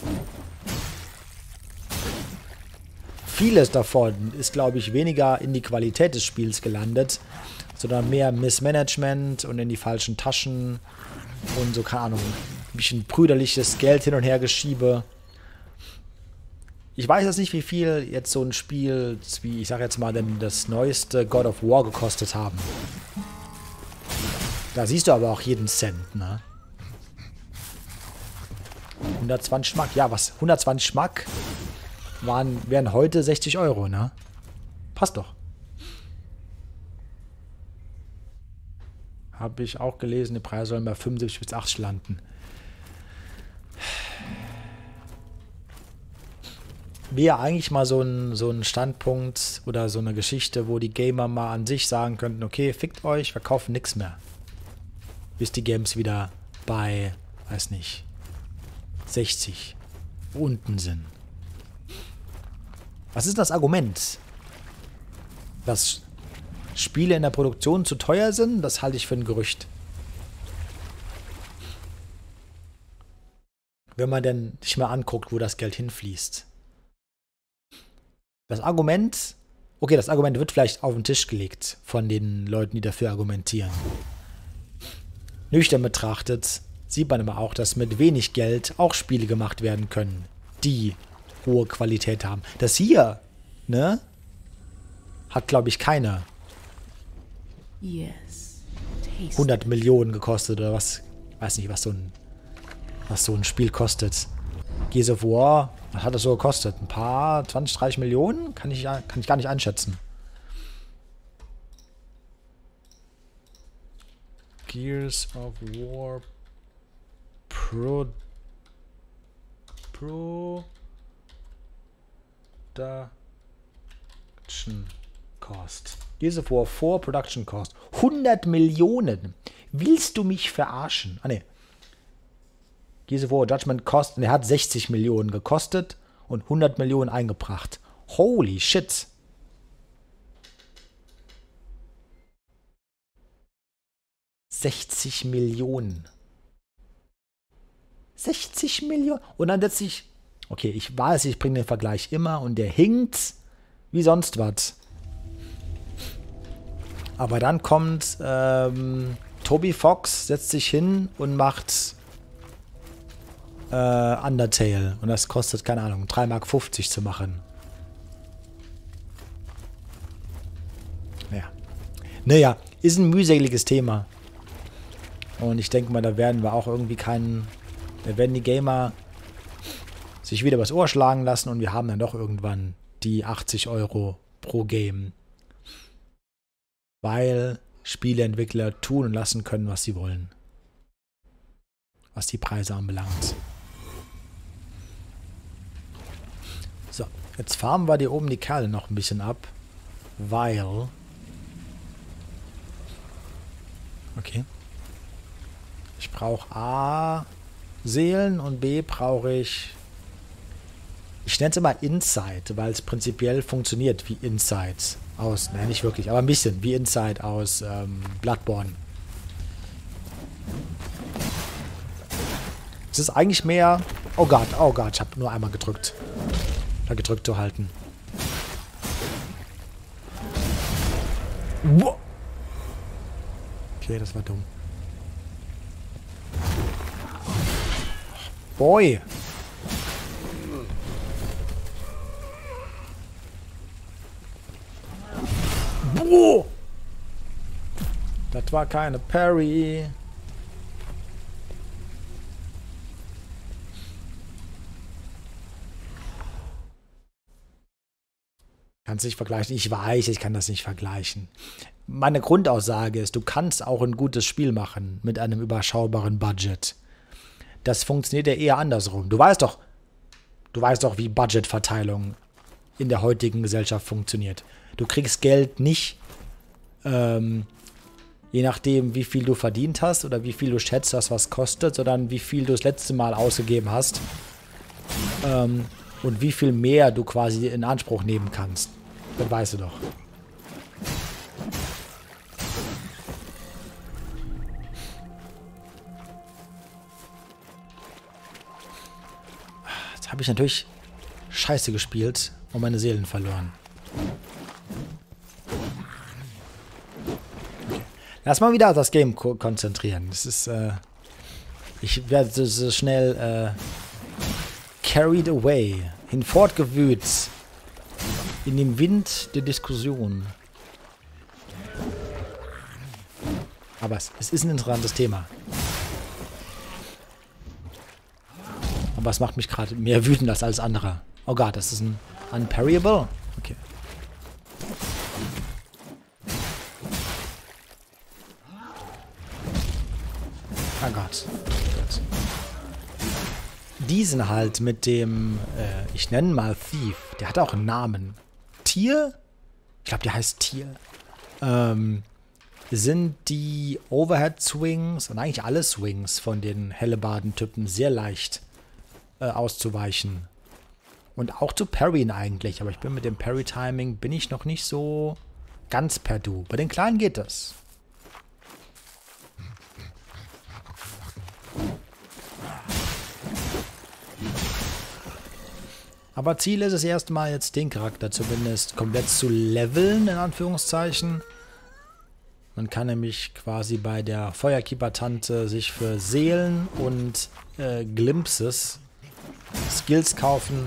Vieles davon ist, glaube ich, weniger in die Qualität des Spiels gelandet, sondern mehr Missmanagement und in die falschen Taschen und so, keine Ahnung, ein bisschen brüderliches Geld hin und her geschiebe. Ich weiß jetzt nicht, wie viel jetzt so ein Spiel, wie ich sage jetzt mal, denn das neueste God of War gekostet haben. Da siehst du aber auch jeden Cent, ne? hundertzwanzig Schmack, ja, was? hundertzwanzig Schmack waren, wären heute sechzig Euro, ne? Passt doch. Habe ich auch gelesen, die Preise sollen bei fünfundsiebzig bis achtzig landen. Wäre eigentlich mal so ein, so ein Standpunkt oder so eine Geschichte, wo die Gamer mal an sich sagen könnten, okay, fickt euch, wir kaufen nichts mehr. Bis die Games wieder bei, weiß nicht, sechzig unten sind. Was ist das Argument? Dass Spiele in der Produktion zu teuer sind? Das halte ich für ein Gerücht. Wenn man denn sich mal anguckt, wo das Geld hinfließt. Das Argument, okay, das Argument wird vielleicht auf den Tisch gelegt von den Leuten, die dafür argumentieren. Nüchtern betrachtet sieht man aber auch, dass mit wenig Geld auch Spiele gemacht werden können, die hohe Qualität haben. Das hier, ne, hat, glaube ich, keiner hundert Millionen gekostet oder was. Ich weiß nicht, was so ein, was so ein Spiel kostet. Gears of War, was hat das so gekostet? Ein paar, zwanzig, dreißig Millionen? Kann ich, kann ich gar nicht einschätzen. Gears of War Pro Production Cost. Gears of War vier Production Cost. hundert Millionen. Willst du mich verarschen? Ah, ne. Gears of War Judgment Cost. Und er hat sechzig Millionen gekostet und hundert Millionen eingebracht. Holy shit. sechzig Millionen. sechzig Millionen. Und dann setze ich... Okay, ich weiß, ich bringe den Vergleich immer und der hinkt wie sonst was. Aber dann kommt ähm, Toby Fox, setzt sich hin und macht äh, Undertale. Und das kostet, keine Ahnung, drei Mark fünfzig zu machen. Naja. Naja, ist ein mühseliges Thema. Und ich denke mal, da werden wir auch irgendwie keinen... Da werden die Gamer sich wieder was Ohr schlagen lassen und wir haben dann doch irgendwann die achtzig Euro pro Game. Weil Spieleentwickler tun und lassen können, was sie wollen. Was die Preise anbelangt. So, jetzt farmen wir hier oben die Kerle noch ein bisschen ab. Weil... Okay. Ich brauche A... Seelen und B brauche ich, ich nenne es immer Inside, weil es prinzipiell funktioniert wie Inside aus, nein, nicht wirklich, aber ein bisschen wie Inside aus ähm, Bloodborne. Es ist eigentlich mehr, oh Gott, oh Gott, ich habe nur einmal gedrückt, da gedrückt zu halten. Okay, das war dumm. Boy. Boah. Das war keine Parry. Kannst nicht vergleichen. Ich weiß, ich kann das nicht vergleichen. Meine Grundaussage ist, du kannst auch ein gutes Spiel machen mit einem überschaubaren Budget. Das funktioniert ja eher andersrum. Du weißt doch, du weißt doch, wie Budgetverteilung in der heutigen Gesellschaft funktioniert. Du kriegst Geld nicht, ähm, je nachdem, wie viel du verdient hast oder wie viel du schätzt, dass was kostet, sondern wie viel du das letzte Mal ausgegeben hast. Ähm, Und wie viel mehr du quasi in Anspruch nehmen kannst. Das weißt du doch. Jetzt habe ich natürlich scheiße gespielt und meine Seelen verloren. Okay. Lass mal wieder auf das Game ko konzentrieren. Das ist, äh... Ich werde so, so schnell, äh... carried away. Hinfortgewühlt. In dem Wind der Diskussion. Aber es, es ist ein interessantes Thema. Aber es macht mich gerade mehr wütend als alles andere. Oh Gott, das ist ein Unparryable? Okay. Oh Gott. Gott. Diesen halt mit dem, äh, ich nenne mal Thief. Der hat auch einen Namen. Tier? Ich glaube, der heißt Tier. Ähm, sind die Overhead Swings und eigentlich alle Swings von den Hellebarden-Typen sehr leicht äh, auszuweichen. Und auch zu parryen eigentlich. Aber ich bin mit dem Parry-Timing bin ich noch nicht so ganz per Du. Bei den Kleinen geht das. Aber Ziel ist es erstmal jetzt den Charakter zumindest komplett zu leveln, in Anführungszeichen. Man kann nämlich quasi bei der Feuerkeeper-Tante sich für Seelen und äh, Glimpses Skills kaufen.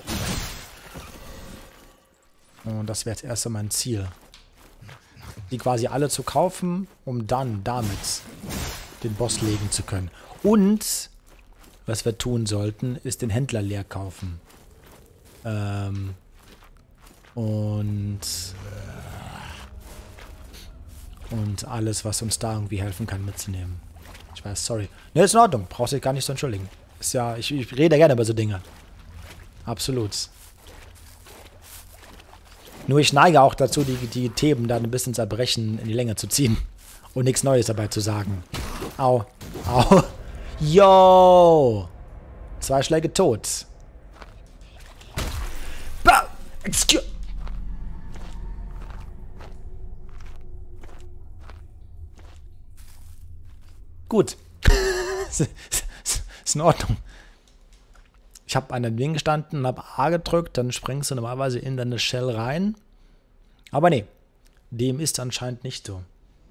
Und das wäre jetzt erst einmal mein Ziel. Die quasi alle zu kaufen, um dann damit den Boss legen zu können. Und, was wir tun sollten, ist den Händler leer kaufen. Ähm, und und alles, was uns da irgendwie helfen kann, mitzunehmen. Ich weiß, sorry. Ne, ist in Ordnung. Brauchst dich gar nicht zu entschuldigen. Ist ja, ich, ich rede gerne über so Dinge. Absolut. Nur ich neige auch dazu, die, die Themen dann ein bisschen zu erbrechen, in die Länge zu ziehen. Und nichts Neues dabei zu sagen. Au. Au. Yo. Zwei Schläge tot. Excuse. Gut. Ist in Ordnung. Ich habe an den Ding gestanden und habe A gedrückt, dann springst du normalerweise in deine Shell rein. Aber nee, dem ist anscheinend nicht so.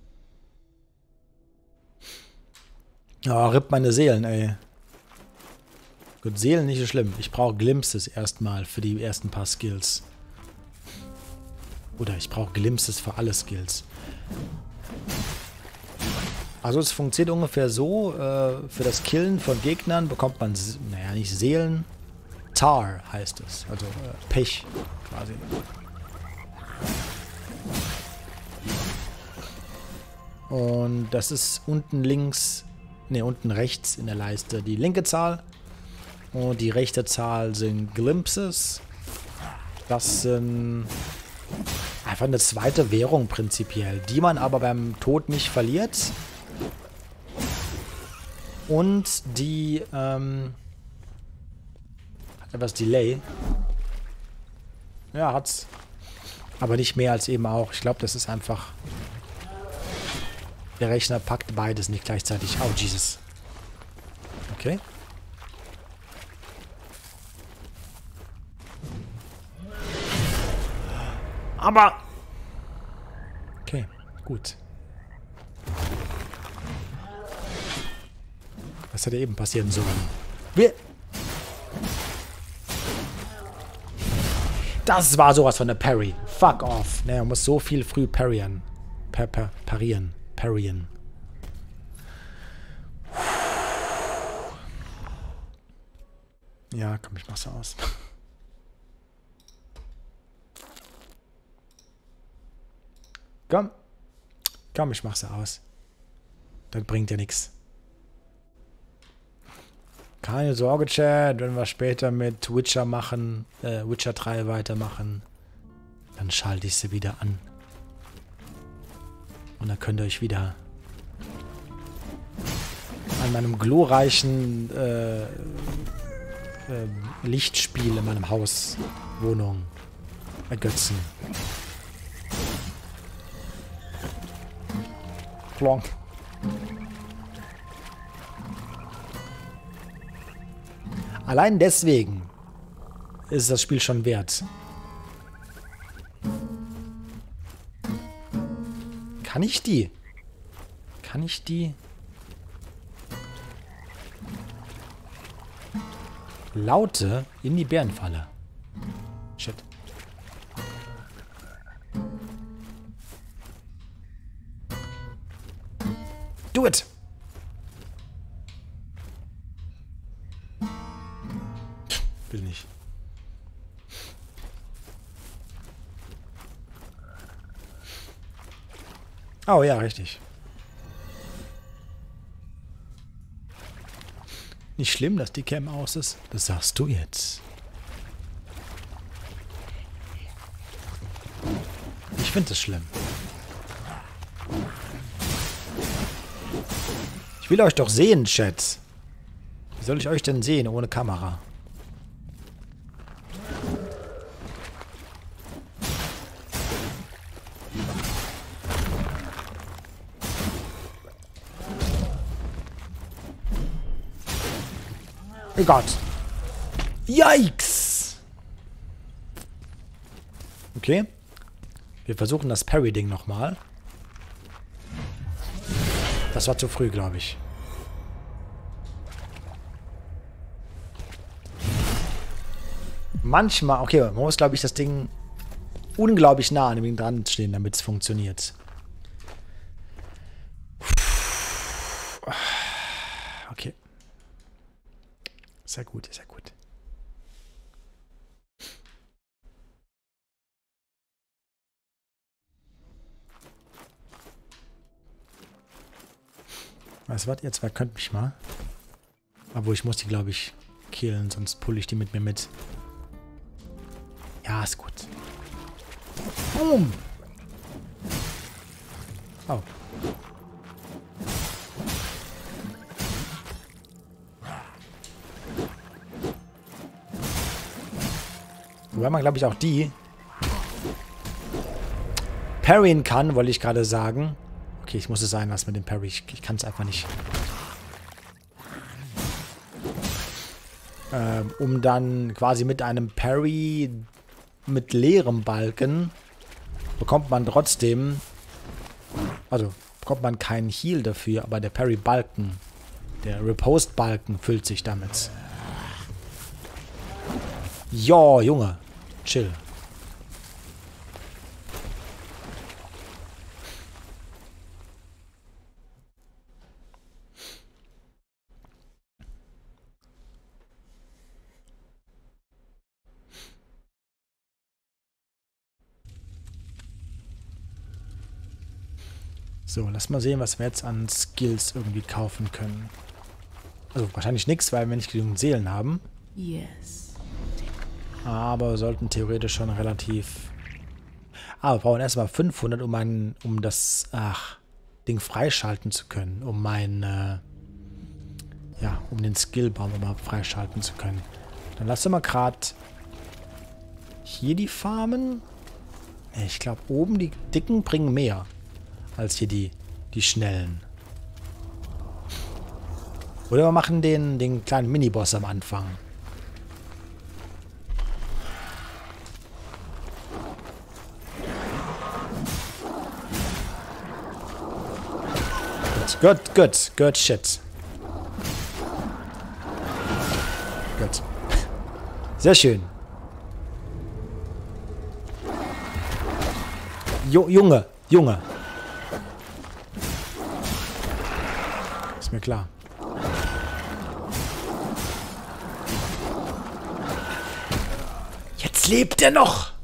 Ja, rippt meine Seelen, ey. Gut, Seelen nicht so schlimm. Ich brauche Glimpses erstmal für die ersten paar Skills. Oder ich brauche Glimpses für alle Skills. Also es funktioniert ungefähr so, äh, für das Killen von Gegnern bekommt man, naja, nicht Seelen, Tar heißt es, also äh, Pech quasi. Und das ist unten links, ne, unten rechts in der Leiste die linke Zahl. Und die rechte Zahl sind Glimpses. Das sind einfach eine zweite Währung prinzipiell, die man aber beim Tod nicht verliert. Und die, ähm, hat etwas Delay. Ja, hat's. Aber nicht mehr als eben auch. Ich glaube, das ist einfach... Der Rechner packt beides nicht gleichzeitig. Oh, Jesus. Okay. Aber... Okay, gut. Was hätte eben passieren sollen? Wir... Das war sowas von der Parry. Fuck off. Ne, man muss so viel früh parryen. Per, per, parieren. Parryen. Ja, komm, ich mach's aus. Komm. Komm, ich mach's aus. Das bringt ja nichts. Keine Sorge, Chat, wenn wir später mit Witcher machen, äh, Witcher drei weitermachen, dann schalte ich sie wieder an. Und dann könnt ihr euch wieder an meinem glorreichen äh, ähm, Lichtspiel in meinem Haus, Wohnung ergötzen. Plonk. Allein deswegen ist das Spiel schon wert. Kann ich die? Kann ich die? Laute in die Bärenfalle. Shit. Do it! Will nicht. Oh ja, richtig. Nicht schlimm, dass die Cam aus ist. Das sagst du jetzt. Ich finde es schlimm. Ich will euch doch sehen, Chat. Wie soll ich euch denn sehen ohne Kamera? Oh Gott. Yikes. Okay. Wir versuchen das Parry-Ding nochmal. Das war zu früh, glaube ich. Manchmal, okay, man muss, glaube ich, das Ding unglaublich nah an dem Ding dran stehen, damit es funktioniert. Okay. Sehr gut, sehr gut. Was, wart ihr zwei könnt mich mal. Aber ich muss die, glaube ich, killen, sonst pulle ich die mit mir mit. Ja, ist gut. Boom! Oh. Wobei man, glaube ich, auch die parryen kann, wollte ich gerade sagen. Okay, ich muss es sein lassen mit dem Parry. Ich, ich kann es einfach nicht. Ähm, um dann quasi mit einem Parry mit leerem Balken bekommt man trotzdem, also bekommt man keinen Heal dafür, aber der Parry-Balken, der Riposte-Balken füllt sich damit. Jo, Junge. Chill. So, lass mal sehen, was wir jetzt an Skills irgendwie kaufen können. Also wahrscheinlich nichts, weil wir nicht genügend Seelen haben. Yes. Aber wir sollten theoretisch schon relativ... Ah, wir brauchen erstmal fünfhundert, um, ein, um das ach, Ding freischalten zu können. Um mein... Äh, ja, um den Skillbaum überhaupt freischalten zu können. Dann lass doch mal gerade hier die Farmen. Ich glaube, oben die dicken bringen mehr als hier die, die schnellen. Oder wir machen den, den kleinen Miniboss am Anfang. Gut, gut, gut, shit. Gut. Sehr schön. Jo, Junge, Junge. Ist mir klar. Jetzt lebt er noch.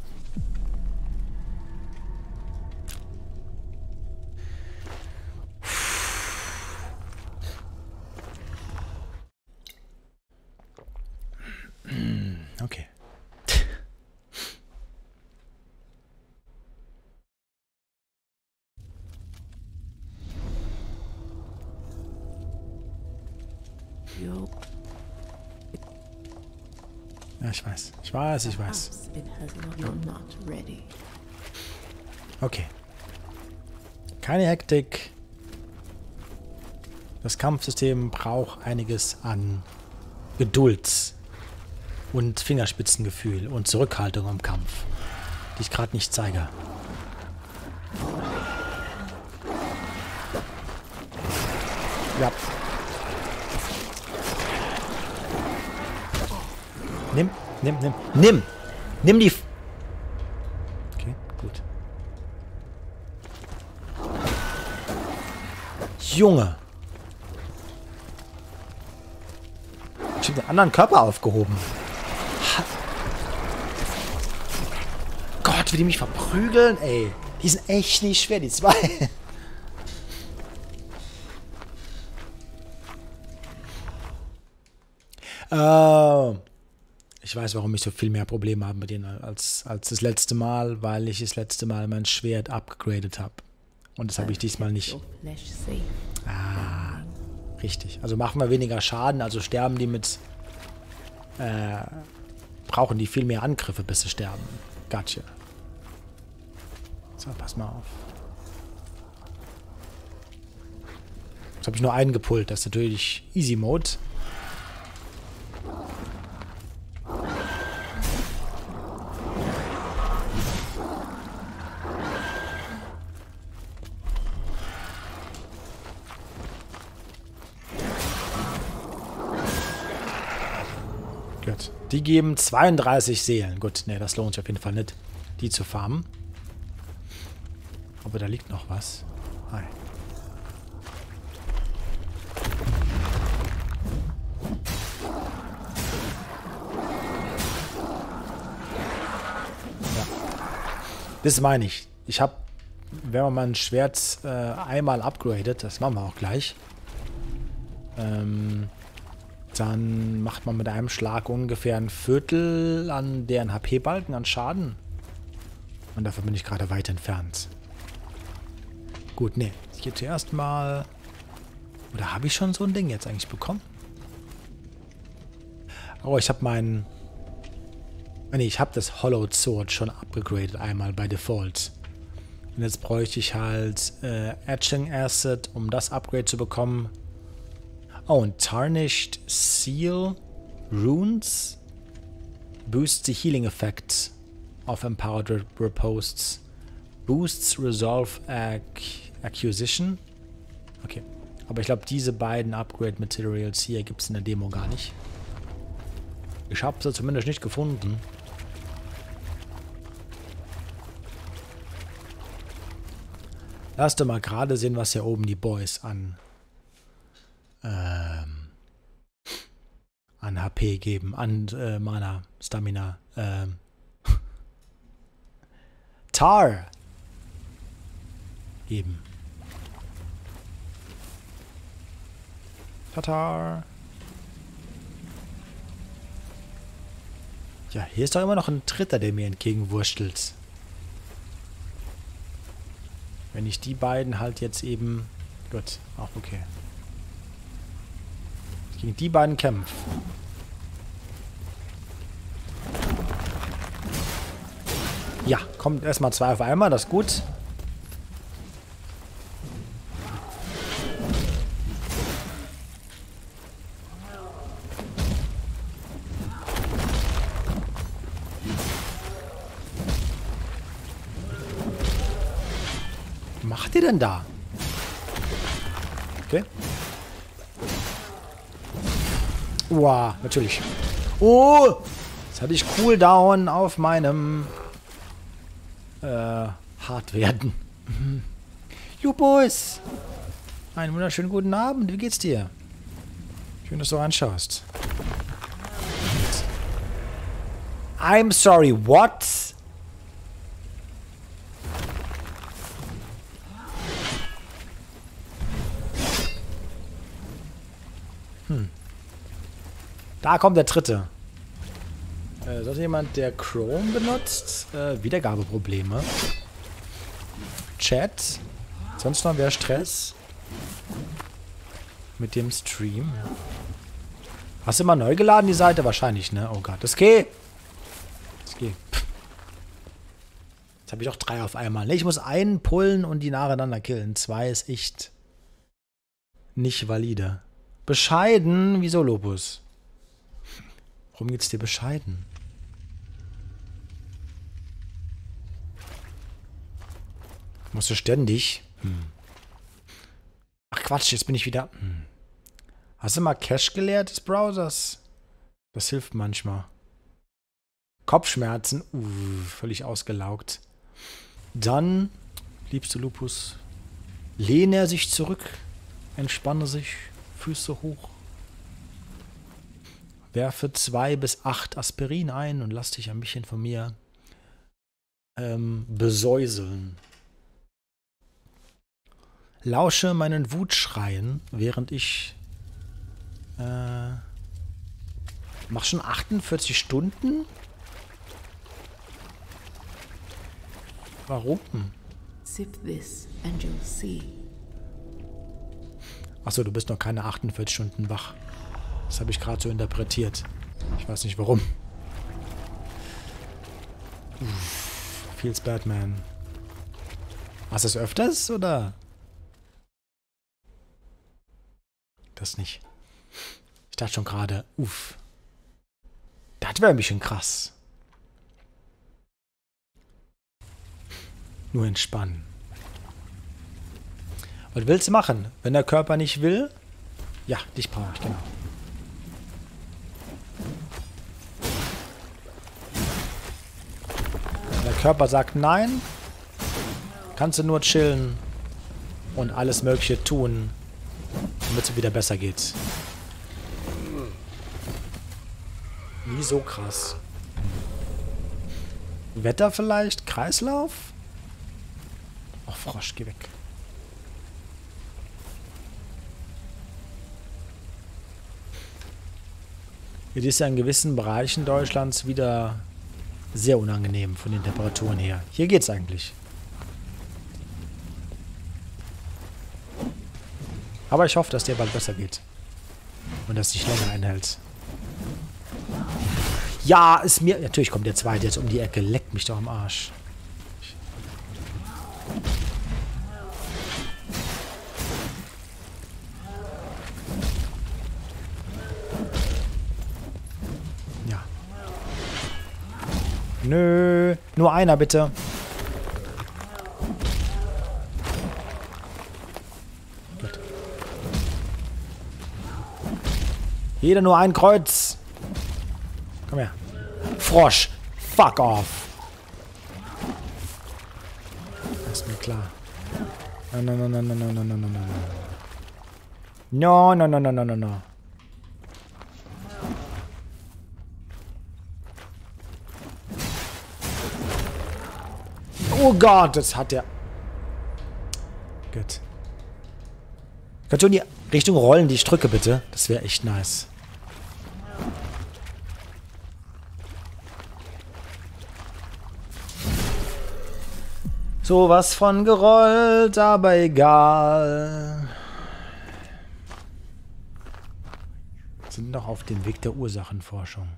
Okay. Yo. Ja, ich weiß. Ich weiß, ich weiß. Perhaps it has not, you're not ready. Okay. Keine Hektik. Das Kampfsystem braucht einiges an Geduld und Fingerspitzengefühl und Zurückhaltung im Kampf, die ich gerade nicht zeige. Ja. Nimm, nimm, nimm, nimm! Nimm die... F okay, gut. Junge! Ich habe den anderen Körper aufgehoben. Ha Gott, wie die mich verprügeln, ey. Die sind echt nicht schwer, die zwei. äh, ich weiß, warum ich so viel mehr Probleme habe mit denen als, als das letzte Mal, weil ich das letzte Mal mein Schwert upgegradet habe. Und das habe ich diesmal nicht. Ah, richtig. Also machen wir weniger Schaden, also sterben die mit... Äh, brauchen die viel mehr Angriffe, bis sie sterben. Gotcha. So, pass mal auf. Jetzt habe ich nur einen gepullt. Das ist natürlich Easy Mode. Gut. Die geben zweiunddreißig Seelen. Gut, ne, das lohnt sich auf jeden Fall nicht, die zu farmen. Aber da liegt noch was. Hi. Ja. Das meine ich. Ich habe, wenn man mein Schwert äh, einmal upgradet, das machen wir auch gleich, ähm, dann macht man mit einem Schlag ungefähr ein Viertel an deren H P-Balken an Schaden. Und davon bin ich gerade weit entfernt. Gut, ne. Ich gehe zuerst mal... Oder habe ich schon so ein Ding jetzt eigentlich bekommen? Oh, ich habe meinen... Ne, ich habe das Hollowed Sword schon upgegradet einmal bei Default. Und jetzt bräuchte ich halt äh, Etching Acid, um das Upgrade zu bekommen. Oh, und Tarnished Seal Runes boosts the healing effect of Empowered Reposts. Boosts Resolve Ac Acquisition. Okay. Aber ich glaube, diese beiden Upgrade Materials hier gibt es in der Demo gar nicht. Ich habe sie zumindest nicht gefunden. Lass doch mal gerade sehen, was hier oben die Boys an ähm, an H P geben, an äh, Mana, Stamina, ähm, Tar geben. Tatar. Ja, hier ist doch immer noch ein Dritter, der mir entgegenwurschtelt. Wenn ich die beiden halt jetzt eben... Gut, auch okay. Gegen die beiden kämpfen. Ja, kommt erstmal zwei auf einmal, das ist gut. Was macht ihr denn da? Okay. Wow, natürlich. Oh! Jetzt hatte ich Cooldown auf meinem äh, Hardwerden. Mhm. You Boys! Einen wunderschönen guten Abend. Wie geht's dir? Schön, dass du anschaust. I'm sorry, what? Hm. Da kommt der dritte. Äh, sollte jemand, der Chrome benutzt? Äh, Wiedergabeprobleme. Chat. Sonst noch wer Stress? Mit dem Stream. Hast du mal neu geladen, die Seite? Wahrscheinlich, ne? Oh Gott. Das geht. Das geht. Jetzt habe ich doch drei auf einmal. Ne, ich muss einen pullen und die nacheinander killen. Zwei ist echt nicht valide. Bescheiden? Wieso, Lopus? Warum geht's dir bescheiden? Musst du ständig? Hm. Ach Quatsch, jetzt bin ich wieder... Hm. Hast du mal Cache geleert des Browsers? Das hilft manchmal. Kopfschmerzen? Uh, völlig ausgelaugt. Dann, liebste Lupus, lehne er sich zurück, entspanne sich, Füße hoch. Werfe zwei bis acht Aspirin ein und lass dich ein bisschen von mir ähm, besäuseln. Lausche meinen Wutschreien, während ich äh, mach schon achtundvierzig Stunden? Warum? Sip this and you'll see. Achso, du bist noch keine achtundvierzig Stunden wach. Das habe ich gerade so interpretiert. Ich weiß nicht warum. Uff, feels bad, man. Hast du es öfters, oder? Das nicht. Ich dachte schon gerade, uff. Das wäre ein bisschen krass. Nur entspannen. Was willst du machen? Wenn der Körper nicht will? Ja, dich brauche ich, genau. Wenn der Körper sagt nein, kannst du nur chillen und alles Mögliche tun, damit es wieder besser geht. Nie so krass. Wetter vielleicht? Kreislauf? Oh, Frosch, geh weg. Es ist ja in gewissen Bereichen Deutschlands wieder sehr unangenehm von den Temperaturen her. Hier geht's eigentlich. Aber ich hoffe, dass dir bald besser geht. Und dass dich länger einhält. Ja, ist mir... Natürlich kommt der zweite jetzt um die Ecke. Leckt mich doch am Arsch. Ja. Nö. Nur einer, bitte. Gut. Jeder nur ein Kreuz. Komm her. Frosch. Fuck off. Das ist mir klar. No, no, no, no, no, no, no, no, no, no. No, no, no, no, no, no, no. Oh Gott, das hat der... Gut. Kannst du in die Richtung rollen, die ich drücke, bitte? Das wäre echt nice. Sowas von gerollt, aber egal. Wir sind noch auf dem Weg der Ursachenforschung.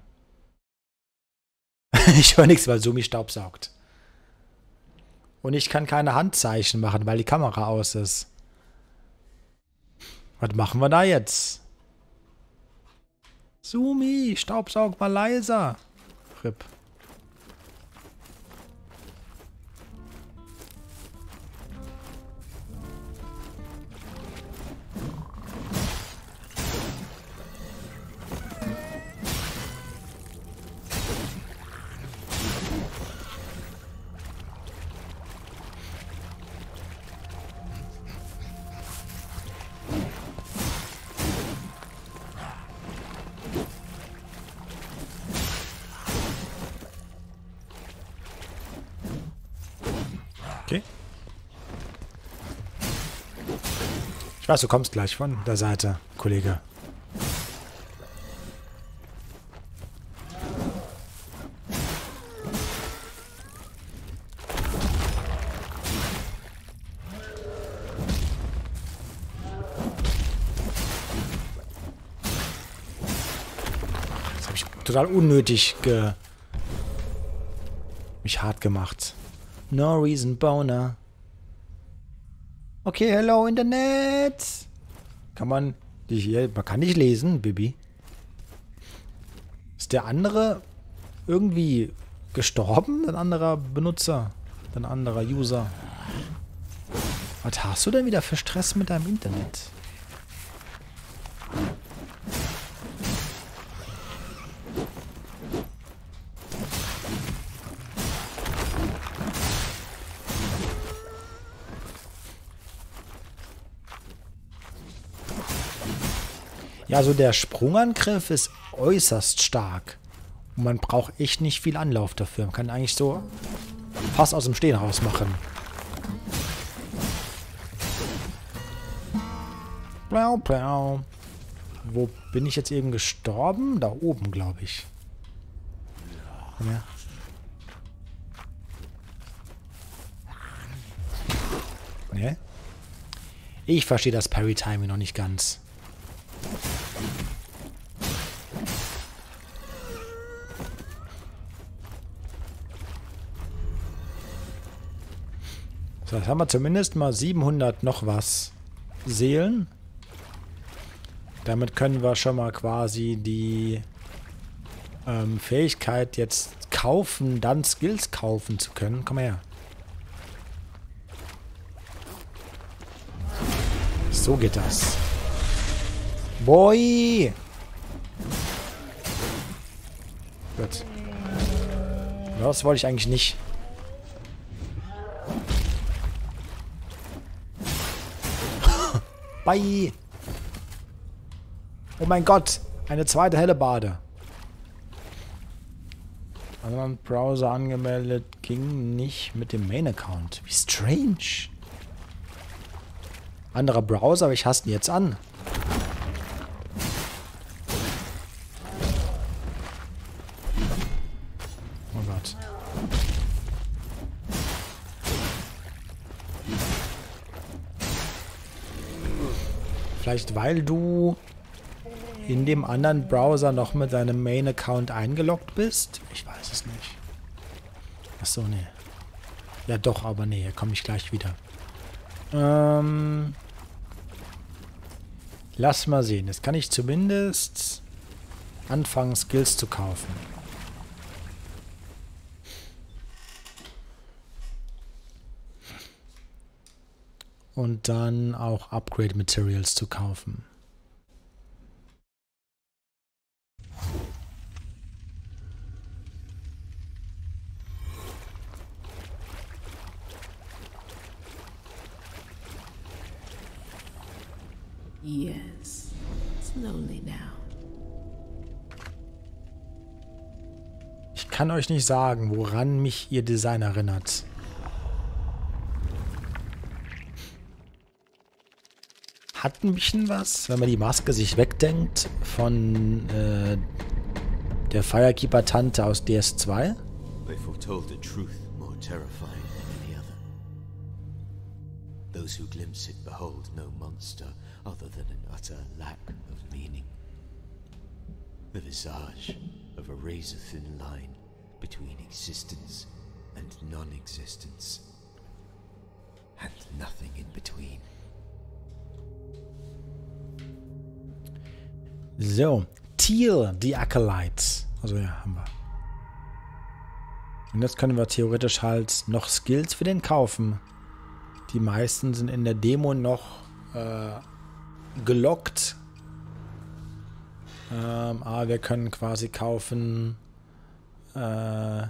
Ich höre nichts, weil Sumi staubsaugt. Und ich kann keine Handzeichen machen, weil die Kamera aus ist. Was machen wir da jetzt? Sumi, staubsaug mal leiser. Rip. Okay. Ich weiß, du kommst gleich von der Seite, Kollege. total unnötig ge mich hart gemacht. No reason, Boner. Okay, hello, Internet. Kann man hier, man kann nicht lesen, Bibi. Ist der andere irgendwie gestorben? Ein anderer Benutzer? Ein anderer User? Was hast du denn wieder für Stress mit deinem Internet? Ja, also der Sprungangriff ist äußerst stark. Und man braucht echt nicht viel Anlauf dafür. Man kann eigentlich so fast aus dem Stehen raus machen. Blau, blau. Wo bin ich jetzt eben gestorben? Da oben, glaube ich. Komm her. Ne? Ich verstehe das Parry-Timing noch nicht ganz. So, jetzt haben wir zumindest mal siebenhundert noch was Seelen. Damit können wir schon mal quasi die ähm, Fähigkeit jetzt kaufen, dann Skills kaufen zu können. Komm mal her. So geht das. Boy! Gut. Das wollte ich eigentlich nicht. Bye! Oh mein Gott! Eine zweite Hellebade. Anderen Browser angemeldet ging nicht mit dem Main-Account. Wie strange. Anderer Browser, aber ich hasse ihn jetzt an. Oh Gott. Vielleicht weil du in dem anderen Browser noch mit deinem Main-Account eingeloggt bist? Ich weiß es nicht. Achso, nee. Ja doch, aber nee, hier komme ich gleich wieder. Ähm... Lass mal sehen. Jetzt kann ich zumindest anfangen, Skills zu kaufen. Und dann auch Upgrade Materials zu kaufen. Yes, slowly now. Ich kann euch nicht sagen, woran mich ihr Design erinnert. Hat ein bisschen was, wenn man die Maske sich wegdenkt von äh, der Firekeeper-Tante aus D S zwei. They foretold the truth more terrifying than any other. Those who glimpse it behold no monster other than an utter lack of meaning. The visage of a razor-thin line between existence and non-existence. And nothing in between. So, Teal, die Acolytes. Also ja, haben wir. Und jetzt können wir theoretisch halt noch Skills für den kaufen. Die meisten sind in der Demo noch äh, gelockt. Ähm, aber wir können quasi kaufen äh,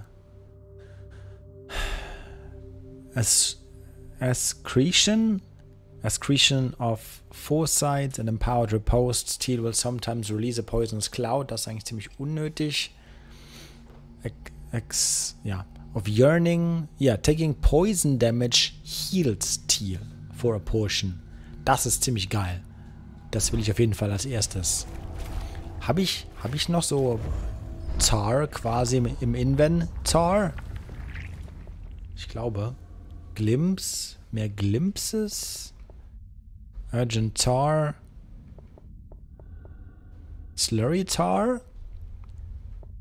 As Ascretion. Ascretion of Foresight and Empowered Riposte. Steel will sometimes release a poisonous cloud. Das ist eigentlich ziemlich unnötig. Ex, ex, ja. Of Yearning. Ja, taking poison damage heals Steel for a portion. Das ist ziemlich geil. Das will ich auf jeden Fall als erstes. Habe ich, hab ich noch so Tar quasi im, im Inventar? Ich glaube. Glimpse. Mehr Glimpses. Urgent Tar. Slurry Tar.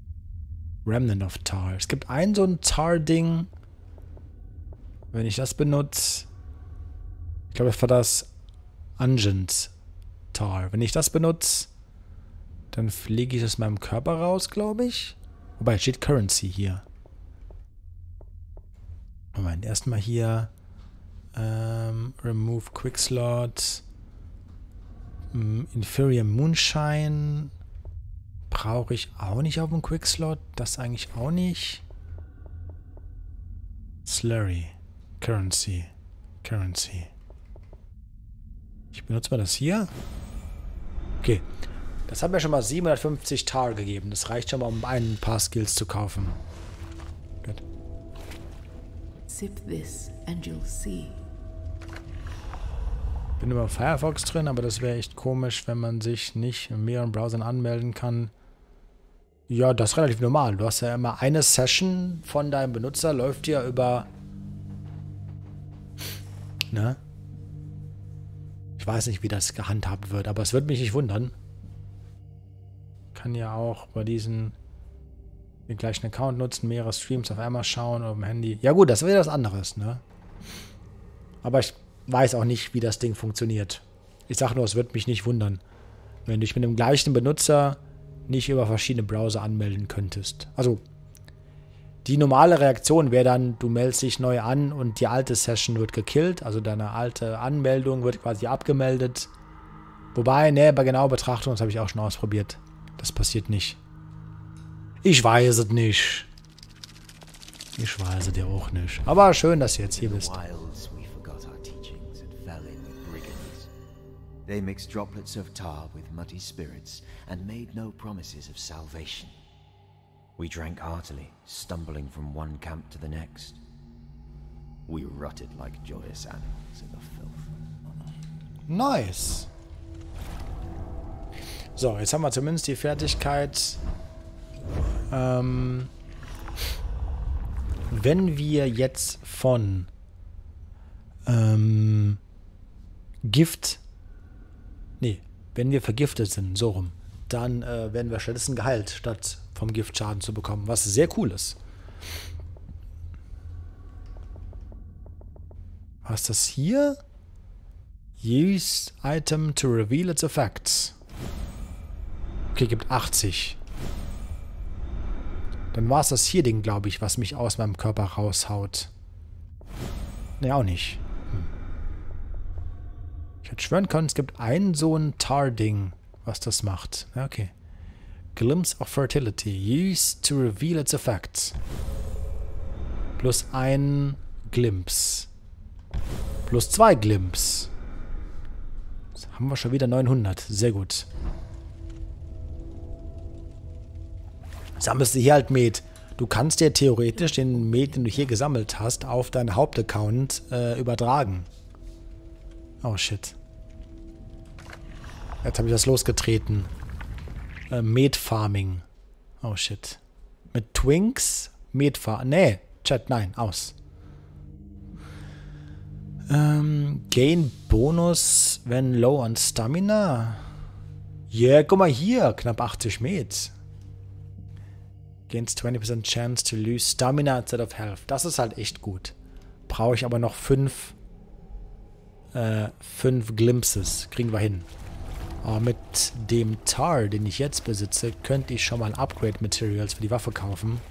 Remnant of Tar. Es gibt ein so ein Tar-Ding. Wenn ich das benutze. Ich glaube, das war das Ungent Tar. Wenn ich das benutze, dann fliege ich aus meinem Körper raus, glaube ich. Wobei, es steht Currency hier. Moment, erstmal hier ähm, Remove Quickslot. Inferior Moonshine brauche ich auch nicht auf dem Quickslot. Das eigentlich auch nicht. Slurry. Currency. Currency. Ich benutze mal das hier. Okay. Das hat mir schon mal siebenhundertfünfzig Tar gegeben. Das reicht schon mal, um ein paar Skills zu kaufen. Gut. Sip this and you'll see. Bin über Firefox drin, aber das wäre echt komisch, wenn man sich nicht in mehreren Browsern anmelden kann. Ja, das ist relativ normal. Du hast ja immer eine Session von deinem Benutzer, läuft ja über... Ne? Ich weiß nicht, wie das gehandhabt wird, aber es wird mich nicht wundern. Kann ja auch bei diesen den gleichen Account nutzen, mehrere Streams auf einmal schauen auf dem Handy. Ja gut, das wäre was anderes, ne? Aber ich weiß auch nicht, wie das Ding funktioniert. Ich sage nur, es wird mich nicht wundern, wenn du dich mit dem gleichen Benutzer nicht über verschiedene Browser anmelden könntest. Also, die normale Reaktion wäre dann, du meldest dich neu an und die alte Session wird gekillt, also deine alte Anmeldung wird quasi abgemeldet. Wobei, ne, bei genauer Betrachtung, das habe ich auch schon ausprobiert. Das passiert nicht. Ich weiß es nicht. Ich weiß es ja auch nicht. Aber schön, dass ihr jetzt hier bist. They mixed droplets of tar with muddy spirits and made no promises of salvation. We drank heartily, stumbling from one camp to the next. We rotted like joyous animals in the filth. Nice. So, jetzt haben wir zumindest die Fertigkeit. Ähm, wenn wir jetzt von ähm, Gift... Nee, wenn wir vergiftet sind, so rum, dann äh, werden wir stattdessen geheilt, statt vom Gift Schaden zu bekommen, was sehr cool ist. Was ist das hier? Use item to reveal its effects. Okay, gibt achtzig. Dann war es das hier Ding, glaube ich, was mich aus meinem Körper raushaut. Ne, auch nicht. Ich hätte schwören können, es gibt ein so ein Tar-Ding, was das macht. Ja, okay. Glimpse of Fertility. Used to reveal its effects. Plus ein Glimpse. Plus zwei Glimpse. Jetzt haben wir schon wieder neunhundert. Sehr gut. Sammelst du hier halt Met. Du kannst dir theoretisch den Met, den du hier gesammelt hast, auf deinen Hauptaccount äh, übertragen. Oh shit. Jetzt habe ich das losgetreten. Äh, Met-Farming. Oh shit. Mit Twinks? Met-Farming. Nee, Chat, nein, aus. Ähm, Gain Bonus, wenn low on Stamina. Yeah, guck mal hier. Knapp achtzig Met. Gains twenty percent chance to lose Stamina instead of health. Das ist halt echt gut. Brauche ich aber noch fünf äh, fünf Glimpses. Kriegen wir hin. Aber mit dem Tar, den ich jetzt besitze, könnte ich schon mal Upgrade Materials für die Waffe kaufen.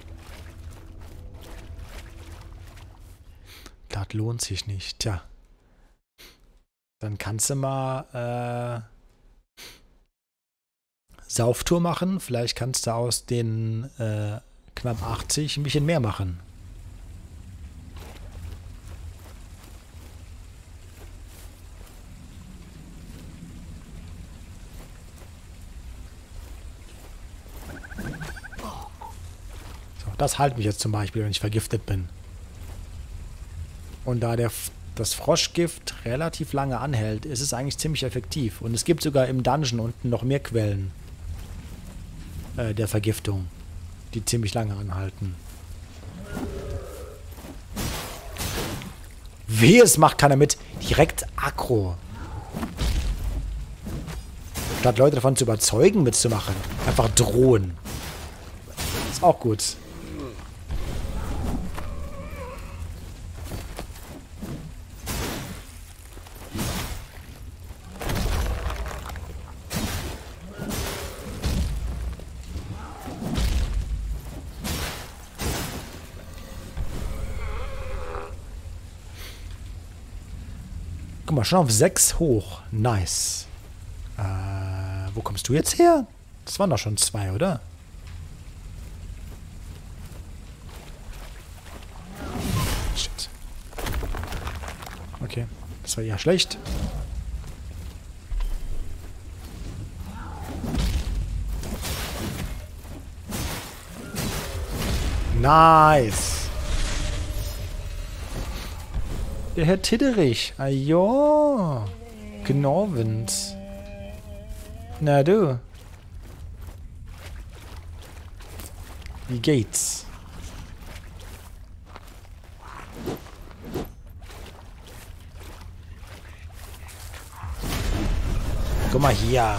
Das lohnt sich nicht. Tja. Dann kannst du mal äh, Sauftour machen. Vielleicht kannst du aus den äh, knapp achtzig ein bisschen mehr machen. Das halt mich jetzt zum Beispiel, wenn ich vergiftet bin. Und da der, das Froschgift relativ lange anhält, ist es eigentlich ziemlich effektiv. Und es gibt sogar im Dungeon unten noch mehr Quellen äh, der Vergiftung, die ziemlich lange anhalten. Wehe, es macht keiner mit. Direkt aggro. Statt Leute davon zu überzeugen, mitzumachen. Einfach drohen. Ist auch gut. Guck mal, schon auf sechs hoch. Nice. Äh, wo kommst du jetzt her? Das waren doch schon zwei, oder? Shit. Okay, das war ja schlecht. Nice. Der Herr Tidderich. Ah ja. Gnorvend. Na du. Wie geht's? Guck mal hier.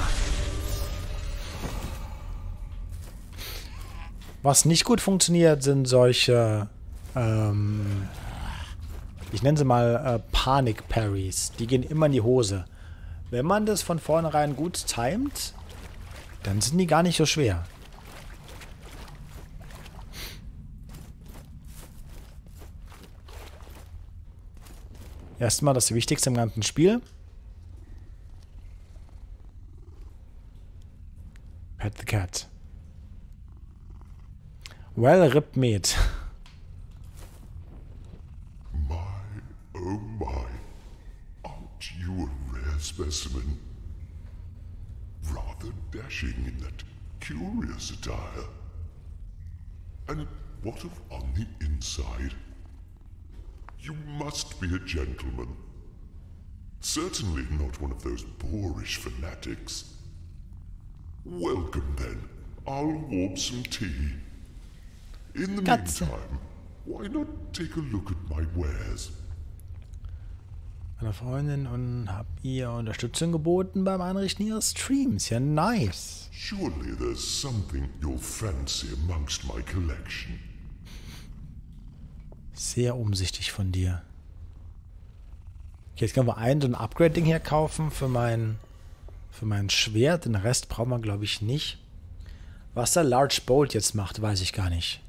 Was nicht gut funktioniert, sind solche, ähm, ich nenne sie mal äh, Panik-Parries. Die gehen immer in die Hose. Wenn man das von vornherein gut timet, dann sind die gar nicht so schwer. Erstmal das Wichtigste im ganzen Spiel. Pet the cat. Well, rip meat. My, oh my. Aren't you a rare specimen? Rather dashing in that curious attire. And what of on the inside? You must be a gentleman. Certainly not one of those boorish fanatics. Welcome then. I'll warm some tea. In the Katze. meantime, why not take a look at my wares? Meiner Freundin und hab ihr Unterstützung geboten beim Einrichten ihres Streams. Ja, nice. Surely there's something you'll fancy amongst my collection. Sehr umsichtig von dir. Okay, jetzt können wir ein so ein Upgrade-Ding hier kaufen für mein, für mein Schwert. Den Rest brauchen wir, glaube ich, nicht. Was der Large Bolt jetzt macht, weiß ich gar nicht.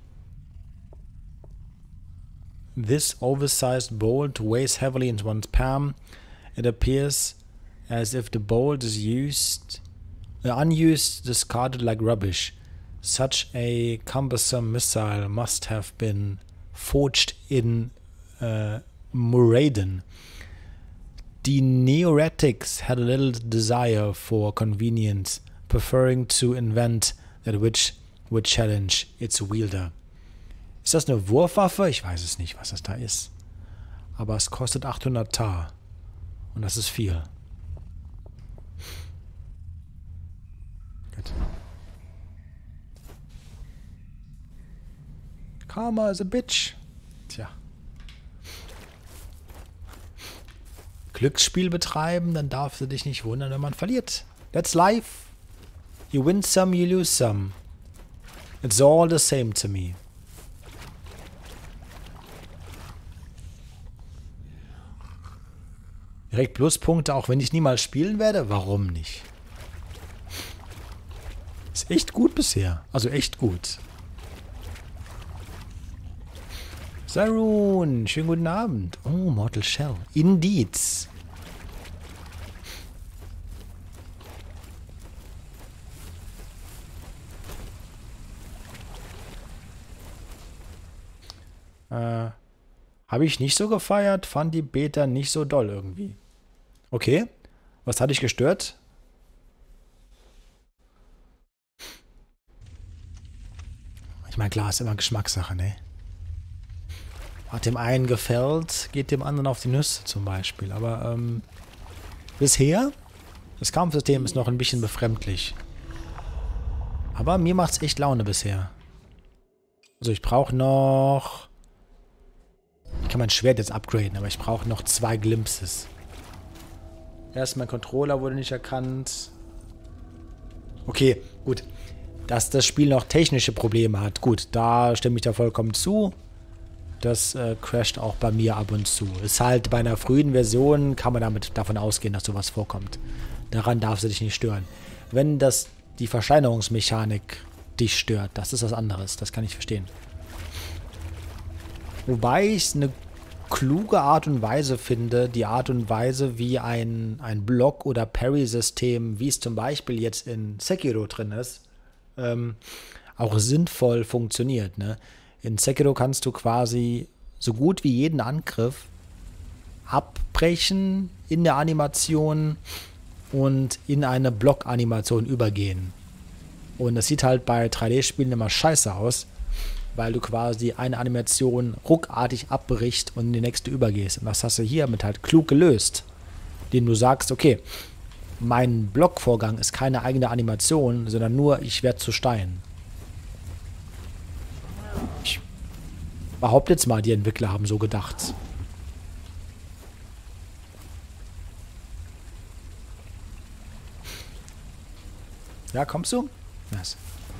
This oversized bolt weighs heavily in one's palm. It appears as if the bolt is used, uh, unused, discarded like rubbish. Such a cumbersome missile must have been forged in uh, Muraden. The Neoretics had a little desire for convenience, preferring to invent that which would challenge its wielder. Ist das eine Wurfwaffe? Ich weiß es nicht, was das da ist. Aber es kostet achthundert Tar. Und das ist viel. Gut. Karma is a bitch. Tja. Glücksspiel betreiben, dann darfst du dich nicht wundern, wenn man verliert. That's life. You win some, you lose some. It's all the same to me. Direkt Pluspunkte, auch wenn ich niemals spielen werde? Warum nicht? Ist echt gut bisher. Also echt gut. Sarun, schönen guten Abend. Oh, Mortal Shell. Indeed. Äh, habe ich nicht so gefeiert, fand die Beta nicht so doll irgendwie. Okay, was hat dich gestört? Ich meine, klar, ist immer Geschmackssache, ne? Hat dem einen gefällt, geht dem anderen auf die Nüsse zum Beispiel. Aber ähm, bisher, das Kampfsystem ist noch ein bisschen befremdlich. Aber mir macht es echt Laune bisher. Also ich brauche noch... Ich kann mein Schwert jetzt upgraden, aber ich brauche noch zwei Glimpses. Erst mein Controller wurde nicht erkannt. Okay, gut. Dass das Spiel noch technische Probleme hat. Gut, da stimme ich da vollkommen zu. Das äh, crasht auch bei mir ab und zu. Ist halt bei einer frühen Version, kann man damit davon ausgehen, dass sowas vorkommt. Daran darfst du dich nicht stören. Wenn das die Versteinerungsmechanik dich stört, das ist was anderes. Das kann ich verstehen. Wobei ich es eine kluge Art und Weise finde, die Art und Weise, wie ein, ein Block- oder Parry-System, wie es zum Beispiel jetzt in Sekiro drin ist, ähm, auch sinnvoll funktioniert. Ne? In Sekiro kannst du quasi so gut wie jeden Angriff abbrechen in der Animation und in eine Block-Animation übergehen. Und das sieht halt bei drei D-Spielen immer scheiße aus, weil du quasi eine Animation ruckartig abbrichst und in die nächste übergehst. Und das hast du hiermit halt klug gelöst. Indem du sagst, okay, mein Blockvorgang ist keine eigene Animation, sondern nur, ich werde zu Stein. Ich behaupte jetzt mal, die Entwickler haben so gedacht. Ja, kommst du? Yes.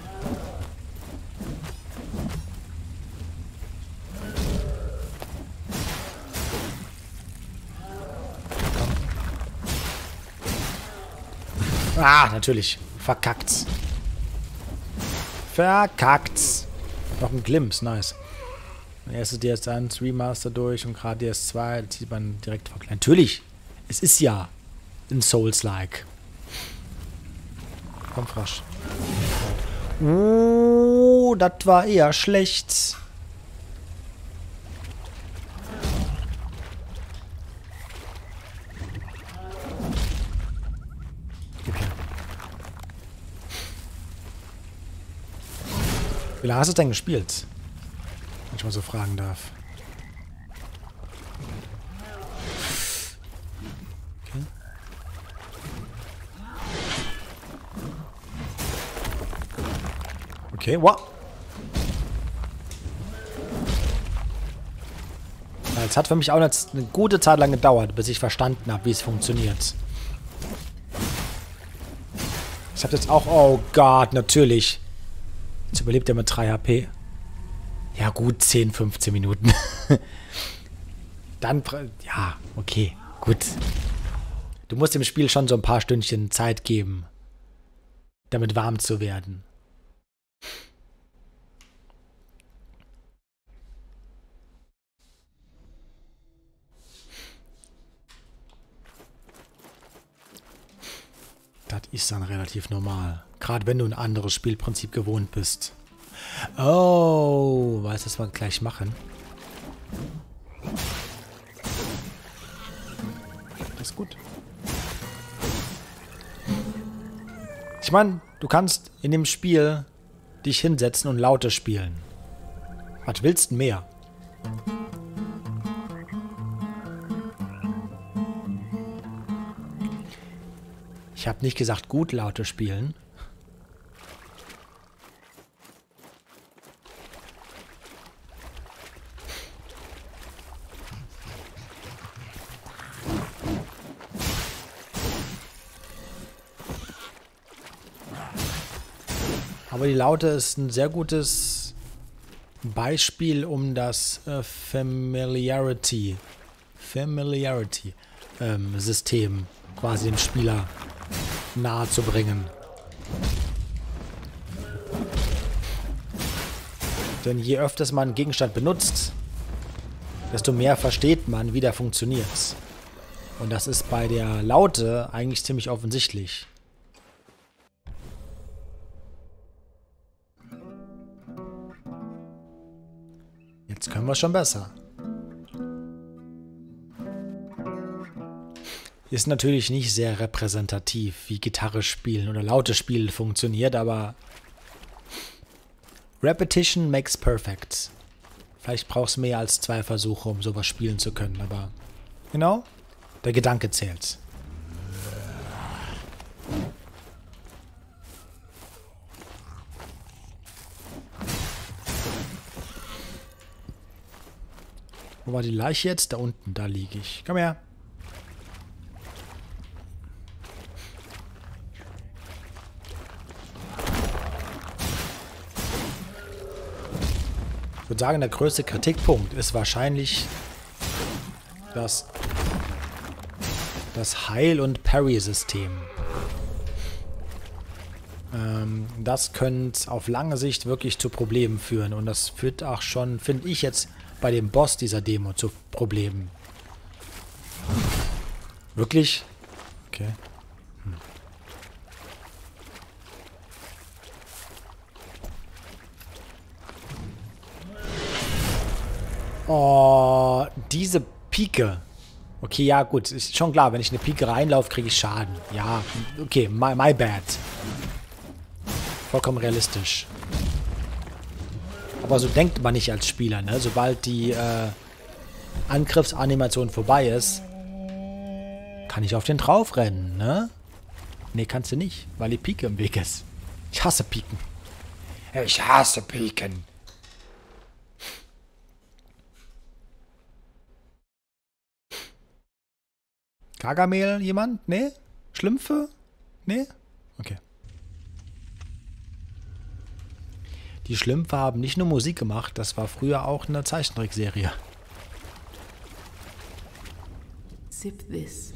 Ah, natürlich. Verkackt's. Verkackt's. Noch ein Glimpse, nice. Erstes D S eins Remaster durch und gerade D S zwei, das sieht man direkt vergleichen. Natürlich, es ist ja ein Souls-like. Komm, Frosch. Oh, das war eher schlecht. Gib her. Wie lange hast du es denn gespielt? Wenn ich mal so fragen darf. Okay. Okay, wow. Es hat für mich auch eine, eine gute Zeit lang gedauert, bis ich verstanden habe, wie es funktioniert. Ich habe jetzt auch... Oh Gott, natürlich. Jetzt überlebt er mit drei H P. Ja gut, zehn, fünfzehn Minuten. Dann... Ja, okay, gut. Du musst dem Spiel schon so ein paar Stündchen Zeit geben, damit warm zu werden. Das ist dann relativ normal. Gerade wenn du ein anderes Spielprinzip gewohnt bist. Oh, weißt du, was wir gleich machen? Das ist gut. Ich meine, du kannst in dem Spiel dich hinsetzen und Laute spielen. Was willst du mehr? Ich habe nicht gesagt, gut Laute spielen. Aber die Laute ist ein sehr gutes Beispiel, um das äh, Familiarity, Familiarity ähm, System quasi dem Spieler nahe zu bringen. Denn je öfters man einen Gegenstand benutzt, desto mehr versteht man, wie der funktioniert. Und das ist bei der Laute eigentlich ziemlich offensichtlich. Jetzt können wir schon besser. Ist natürlich nicht sehr repräsentativ, wie Gitarre spielen oder Laute spielen funktioniert, aber Repetition makes perfect. Vielleicht brauchst du mehr als zwei Versuche, um sowas spielen zu können, aber genau, der Gedanke zählt. Wo war die Leiche jetzt? Da unten, da liege ich. Komm her. Ich würde sagen, der größte Kritikpunkt ist wahrscheinlich das, das Heil- und Parry-System. Ähm, das könnte auf lange Sicht wirklich zu Problemen führen. Und das führt auch schon, finde ich jetzt bei dem Boss dieser Demo zu Problemen. Wirklich? Okay. Hm. Oh, diese Pike. Okay, ja gut, ist schon klar, wenn ich eine Pike reinlaufe, kriege ich Schaden. Ja, okay, my, my bad. Vollkommen realistisch. Aber so denkt man nicht als Spieler, ne? Sobald die äh, Angriffsanimation vorbei ist, kann ich auf den drauf rennen, ne? Ne, kannst du nicht, weil die Pike im Weg ist. Ich hasse Piken. Ich hasse Piken. Gargamel jemand? Ne? Schlümpfe? Ne? Okay. Die Schlümpfe haben nicht nur Musik gemacht, das war früher auch eine Zeichentrickserie. Sip this.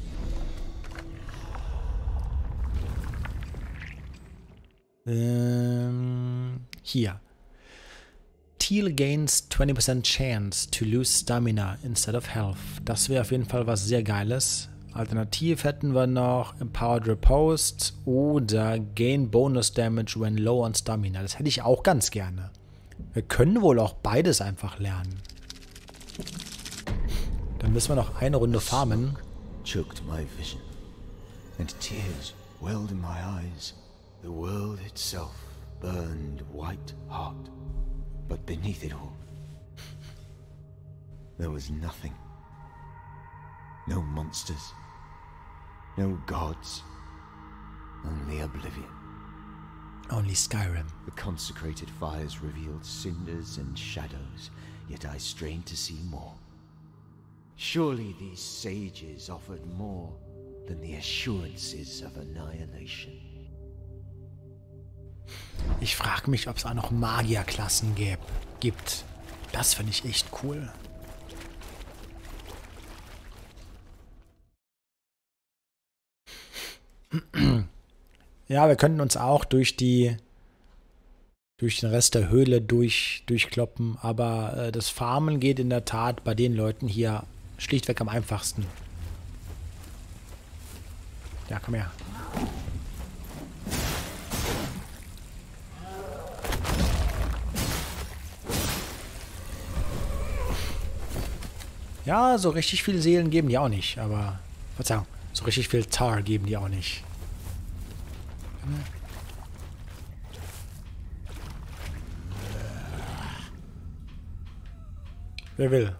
Ähm, hier. Teal gains twenty percent chance to lose stamina instead of health. Das wäre auf jeden Fall was sehr Geiles. Alternativ hätten wir noch Empowered Riposte oder Gain Bonus Damage when low on Stamina. Das hätte ich auch ganz gerne. Wir können wohl auch beides einfach lernen. Dann müssen wir noch eine Runde farmen. Choked my vision, and tears welled in my eyes. The world itself burned white hot, but beneath it all, there was nothing. No monsters, no gods, only oblivion. Only Skyrim. The consecrated fires revealed cinders and shadows, yet I strained to see more. Surely these sages offered more than the assurances of annihilation. Ich frage mich, ob es auch noch Magierklassen gäb, gibt. Das finde ich echt cool. Ja, wir könnten uns auch durch die durch den Rest der Höhle durch, durchkloppen, aber äh, das Farmen geht in der Tat bei den Leuten hier schlichtweg am einfachsten. Ja, komm her. Ja, so richtig viele Seelen geben die auch nicht, aber Verzeihung, so richtig viel Tar geben die auch nicht. Wer will?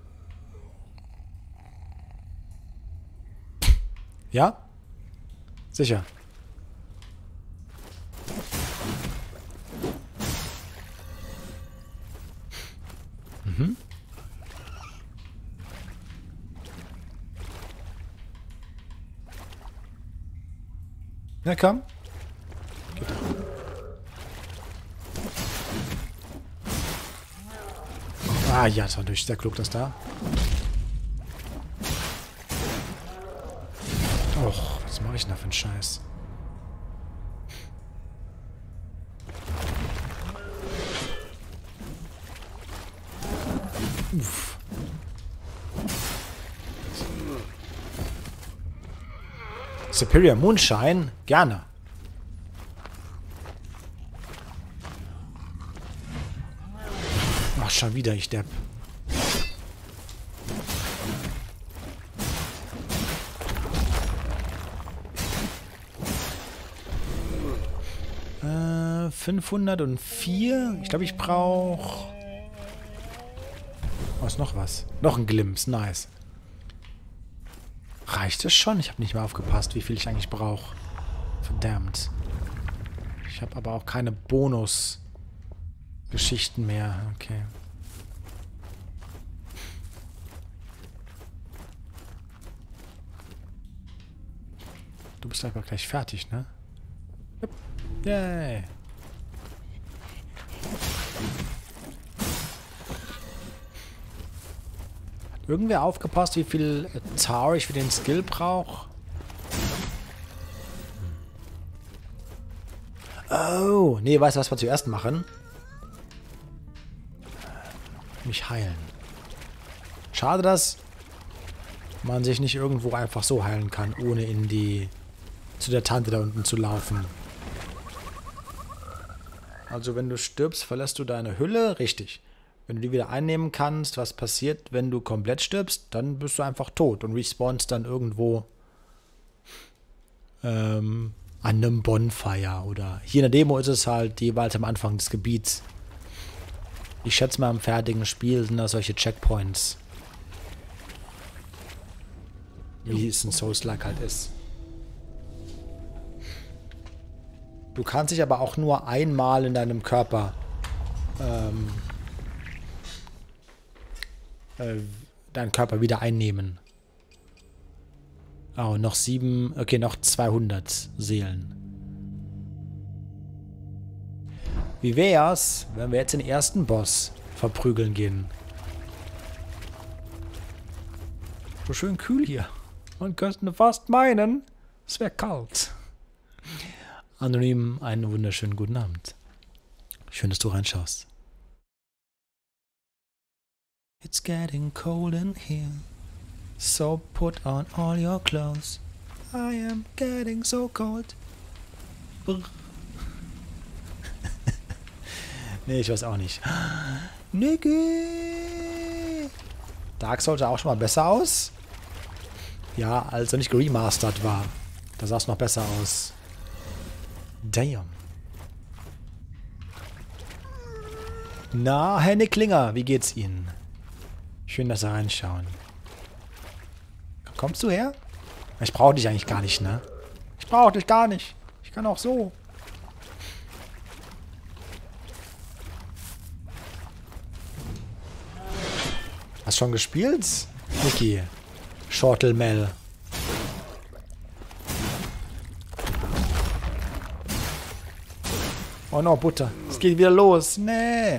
Ja? Sicher. Mhm. Na komm. Geht doch. Ah ja, das war natürlich sehr klug, das da. Och, was mache ich denn da für einen Scheiß? Uff. Superior Moonshine? Gerne. Ach, schon wieder, ich Depp. Äh, fünfhundertvier? Ich glaube, ich brauche... Oh, ist noch was. Noch ein Glimpse, nice. Reicht es schon? Ich habe nicht mehr aufgepasst, wie viel ich eigentlich brauche. Verdammt. Ich habe aber auch keine Bonus-Geschichten mehr. Okay. Du bist aber gleich fertig, ne? Yay. Hat irgendwer aufgepasst, wie viel Tar ich für den Skill brauche? Oh, nee, weißt du, was wir zuerst machen? Mich heilen. Schade, dass man sich nicht irgendwo einfach so heilen kann, ohne in die zu der Tante da unten zu laufen. Also wenn du stirbst, verlässt du deine Hülle. Richtig. Wenn du die wieder einnehmen kannst, was passiert, wenn du komplett stirbst, dann bist du einfach tot und respawnst dann irgendwo ähm, an einem Bonfire. Oder hier in der Demo ist es halt jeweils am Anfang des Gebiets. Ich schätze mal, im fertigen Spiel sind da solche Checkpoints. Wie es in Souls-like halt ist. Du kannst dich aber auch nur einmal in deinem Körper ähm, äh, deinen Körper wieder einnehmen. Oh, noch sieben, okay, noch zweihundert Seelen. Wie wär's, wenn wir jetzt den ersten Boss verprügeln gehen? So schön kühl hier. Man könnte fast meinen, es wäre kalt. Anonym, einen wunderschönen guten Abend. Schön, dass du reinschaust. It's getting cold in here, so put on all your clothes. I am getting so cold. Brr. Nee, ich weiß auch nicht. Niki! Dark Souls sah auch schon mal besser aus. Ja, als er nicht geremastert war. Da sah es noch besser aus. Damn. Na, Henning Klinger, wie geht's Ihnen? Schön, dass Sie reinschauen. Kommst du her? Ich brauche dich eigentlich gar nicht, ne? Ich brauche dich gar nicht. Ich kann auch so. Hast schon gespielt? Niki. Shortle Mel. Oh no, Butter. Es geht wieder los. Nee.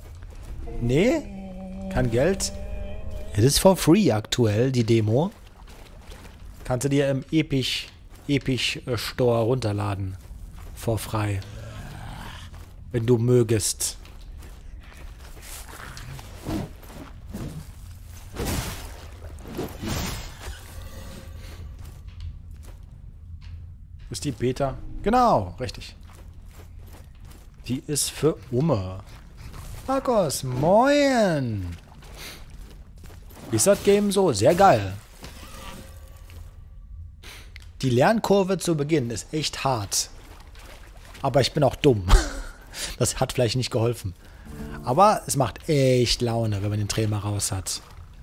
Nee? Kein Geld? Es ist for free aktuell, die Demo. Kannst du dir im Epic, Epic Store runterladen. For frei. Wenn du mögest. Ist die Beta? Genau, richtig. Die ist für Umme. Markus, moin! Wie ist das Game so? Sehr geil. Die Lernkurve zu Beginn ist echt hart. Aber ich bin auch dumm. Das hat vielleicht nicht geholfen. Aber es macht echt Laune, wenn man den Trainer raus hat.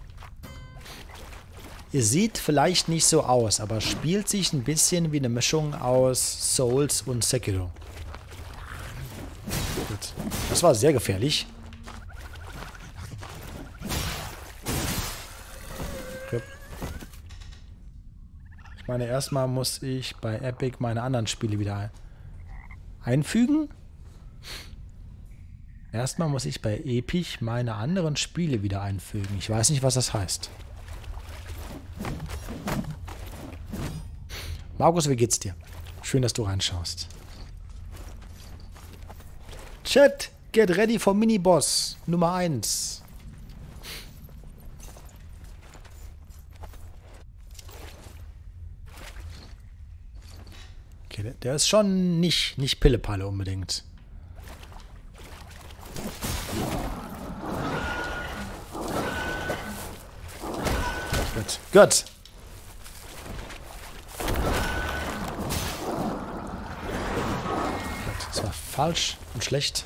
Ihr sieht vielleicht nicht so aus, aber spielt sich ein bisschen wie eine Mischung aus Souls und Sekiro. Gut. Das war sehr gefährlich. Ich meine, erstmal muss ich bei Epic meine anderen Spiele wieder einfügen. Erstmal muss ich bei Epic meine anderen Spiele wieder einfügen. Ich weiß nicht, was das heißt. Markus, wie geht's dir? Schön, dass du reinschaust. Chat, get ready for Miniboss Nummer eins. Okay, der, der ist schon nicht, nicht Pillepalle unbedingt. Gut, gut. Das war falsch und schlecht.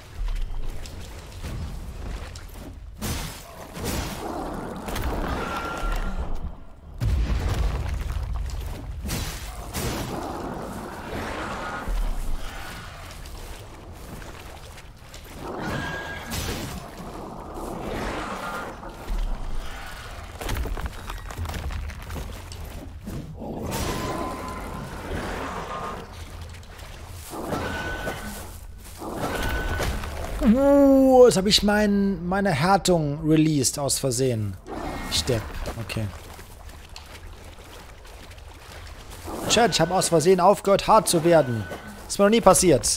Uh, jetzt habe ich mein, meine Härtung released aus Versehen. Stepp, okay. Chat, ich habe aus Versehen aufgehört, hart zu werden. Das ist mir noch nie passiert.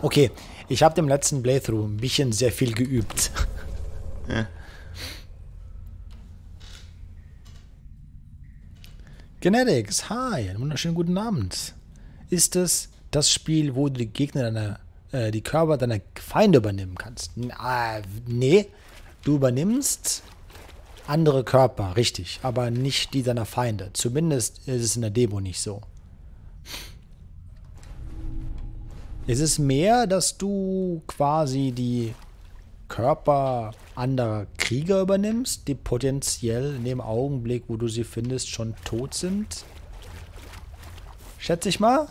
Okay, ich habe dem letzten Playthrough ein bisschen sehr viel geübt. Ja. Genetics, hi, einen wunderschönen guten Abend. Ist es das Spiel, wo du die Gegner deiner, äh, die Körper deiner Feinde übernehmen kannst? Na, nee, du übernimmst andere Körper, richtig, aber nicht die deiner Feinde. Zumindest ist es in der Demo nicht so. Es ist mehr, dass du quasi die Körper anderer Krieger übernimmst, die potenziell in dem Augenblick, wo du sie findest, schon tot sind. Schätze ich mal.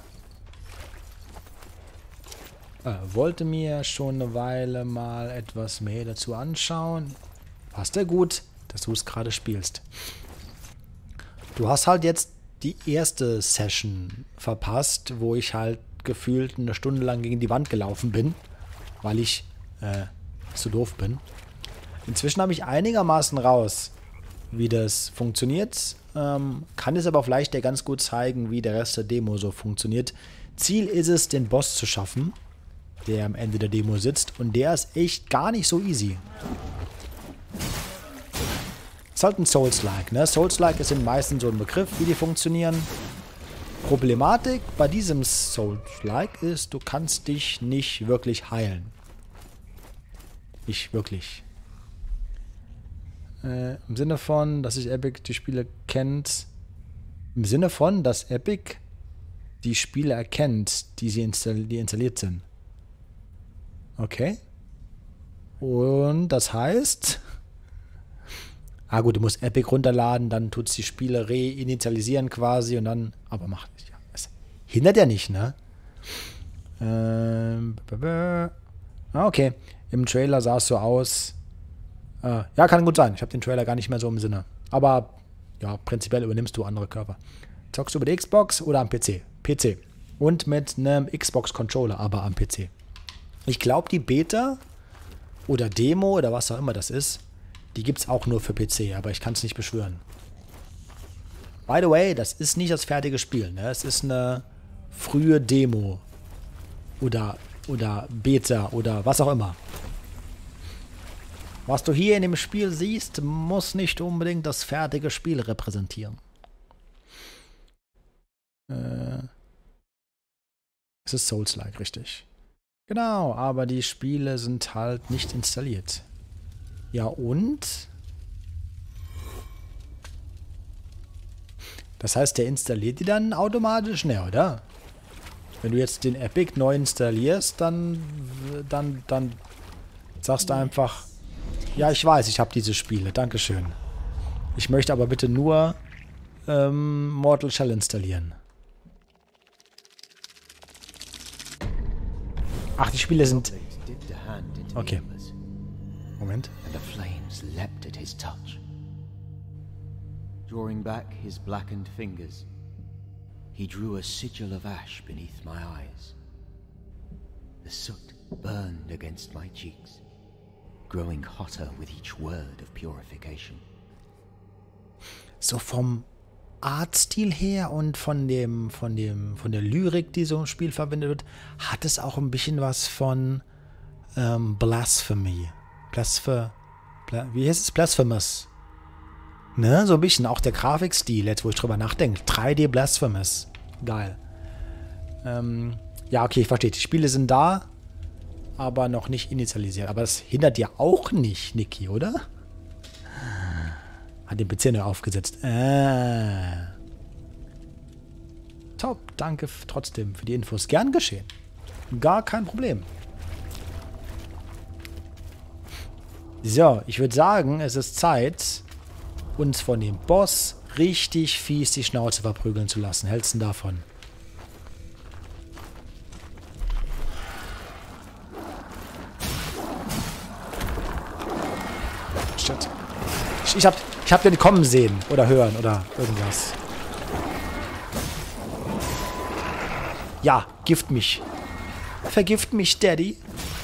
Äh, wollte mir schon eine Weile mal etwas mehr dazu anschauen. Passt ja gut, dass du es gerade spielst. Du hast halt jetzt die erste Session verpasst, wo ich halt gefühlt eine Stunde lang gegen die Wand gelaufen bin, weil ich äh, so doof bin. Inzwischen habe ich einigermaßen raus, wie das funktioniert. Ähm, kann es aber vielleicht dir ganz gut zeigen, wie der Rest der Demo so funktioniert. Ziel ist es, den Boss zu schaffen, der am Ende der Demo sitzt. Und der ist echt gar nicht so easy. Ist halt ein Souls-like, ne? Souls-like sind meistens so ein Begriff, wie die funktionieren. Problematik bei diesem Souls-like ist, du kannst dich nicht wirklich heilen. Nicht wirklich. Äh, Im Sinne von, dass sich Epic die Spiele kennt. Im Sinne von, dass Epic die Spiele erkennt, die sie install die installiert sind. Okay. Und das heißt... Ah gut, du musst Epic runterladen, dann tut es die Spiele reinitialisieren quasi und dann... Aber macht nicht. Ja, das hindert ja nicht, ne? Ähm... Ah, okay. Im Trailer sah es so aus. Äh, ja, kann gut sein. Ich habe den Trailer gar nicht mehr so im Sinne. Aber ja, prinzipiell übernimmst du andere Körper. Zockst du über die Xbox oder am P C? P C. Und mit einem Xbox-Controller, aber am P C. Ich glaube, die Beta oder Demo oder was auch immer das ist, die gibt es auch nur für P C, aber ich kann es nicht beschwören. By the way, das ist nicht das fertige Spiel, ne? Es ist eine frühe Demo. Oder, oder Beta oder was auch immer. Was du hier in dem Spiel siehst, muss nicht unbedingt das fertige Spiel repräsentieren. Äh, es ist Souls-like, richtig. Genau, aber die Spiele sind halt nicht installiert. Ja und? Das heißt, der installiert die dann automatisch, ne, oder? Wenn du jetzt den Epic neu installierst, dann, dann, dann sagst du einfach, ja, ich weiß, ich habe diese Spiele, dankeschön. Ich möchte aber bitte nur ähm, Mortal Shell installieren. Ach, die Spiele sind... Okay. Moment. And the flames leapt at his touch. Drawing back his blackened fingers, he drew a sigil of ash beneath my eyes. The soot burned against my cheeks, growing hotter with each word of purification. So vom Artstil her und von dem, von dem, von der Lyrik, die so im Spiel verwendet wird, hat es auch ein bisschen was von ähm, Blasphemy. Blasph... Bla wie heißt es? Blasphemous. Ne, so ein bisschen. Auch der Grafikstil, jetzt wo ich drüber nachdenke. drei D Blasphemous. Geil. Ähm, ja, okay, ich verstehe. Die Spiele sind da, aber noch nicht initialisiert. Aber das hindert ja auch nicht, Niki, oder? Hat den P C neu aufgesetzt. Äh. Top, danke trotzdem für die Infos. Gern geschehen. Gar kein Problem. So, ich würde sagen, es ist Zeit, uns von dem Boss richtig fies die Schnauze verprügeln zu lassen. Hältst du davon? Shit. Ich, ich hab, ich hab den kommen sehen oder hören oder irgendwas. Ja, gift mich. Vergift mich, Daddy.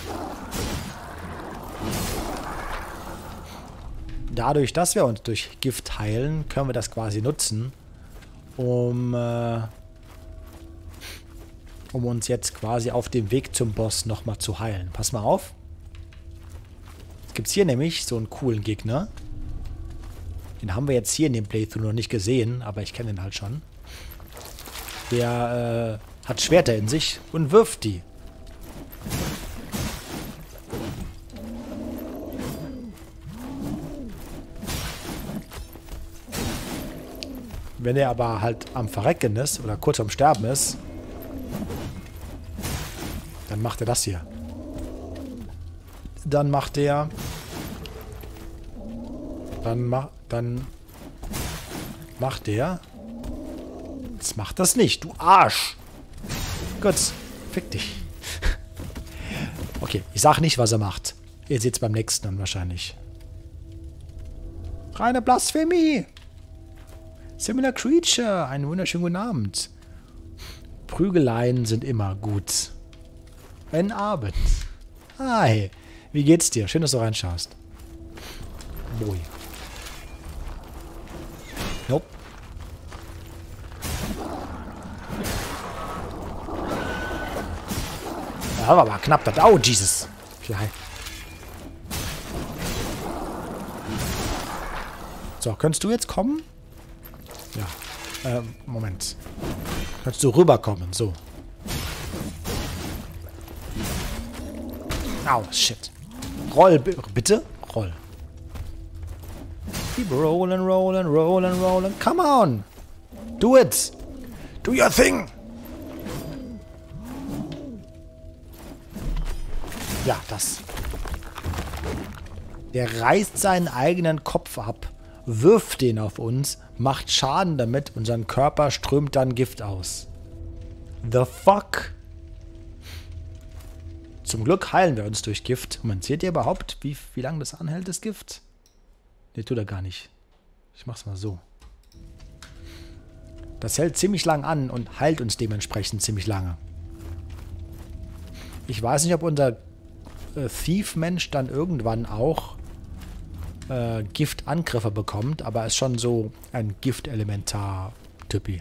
Dadurch, dass wir uns durch Gift heilen, können wir das quasi nutzen, um äh, um uns jetzt quasi auf dem Weg zum Boss nochmal zu heilen. Pass mal auf. Jetzt gibt es hier nämlich so einen coolen Gegner. Den haben wir jetzt hier in dem Playthrough noch nicht gesehen, aber ich kenne den halt schon. Der äh, hat Schwerter in sich und wirft die. Wenn er aber halt am Verrecken ist oder kurz vorm Sterben ist, dann macht er das hier. Dann macht er... Dann macht... Dann... Macht er... Jetzt macht das nicht, du Arsch! Gut, fick dich. Okay, ich sag nicht, was er macht. Ihr seht's beim nächsten dann wahrscheinlich. Reine Blasphemie! Similar Creature, einen wunderschönen guten Abend. Prügeleien sind immer gut. Einen Abend. Hi, wie geht's dir? Schön, dass du reinschaust. Boi. Nope. Das war aber knapp. Das. Oh, Jesus. Fly. So, könntest du jetzt kommen? Ja. Ähm, Moment. Kannst du rüberkommen? So. Au, shit. Roll, bitte? Roll. Keep rolling, rolling, rolling, rolling. Come on. Do it. Do your thing. Ja, das. Der reißt seinen eigenen Kopf ab, wirft den auf uns, macht Schaden damit und sein Körper strömt dann Gift aus. The fuck? Zum Glück heilen wir uns durch Gift. Moment, seht ihr überhaupt, wie, wie lange das anhält, das Gift? Ne, tut er gar nicht. Ich mach's mal so. Das hält ziemlich lang an und heilt uns dementsprechend ziemlich lange. Ich weiß nicht, ob unser äh, Thief-Mensch dann irgendwann auch äh, Giftangriffe bekommt, aber ist schon so ein Giftelementar-Typi.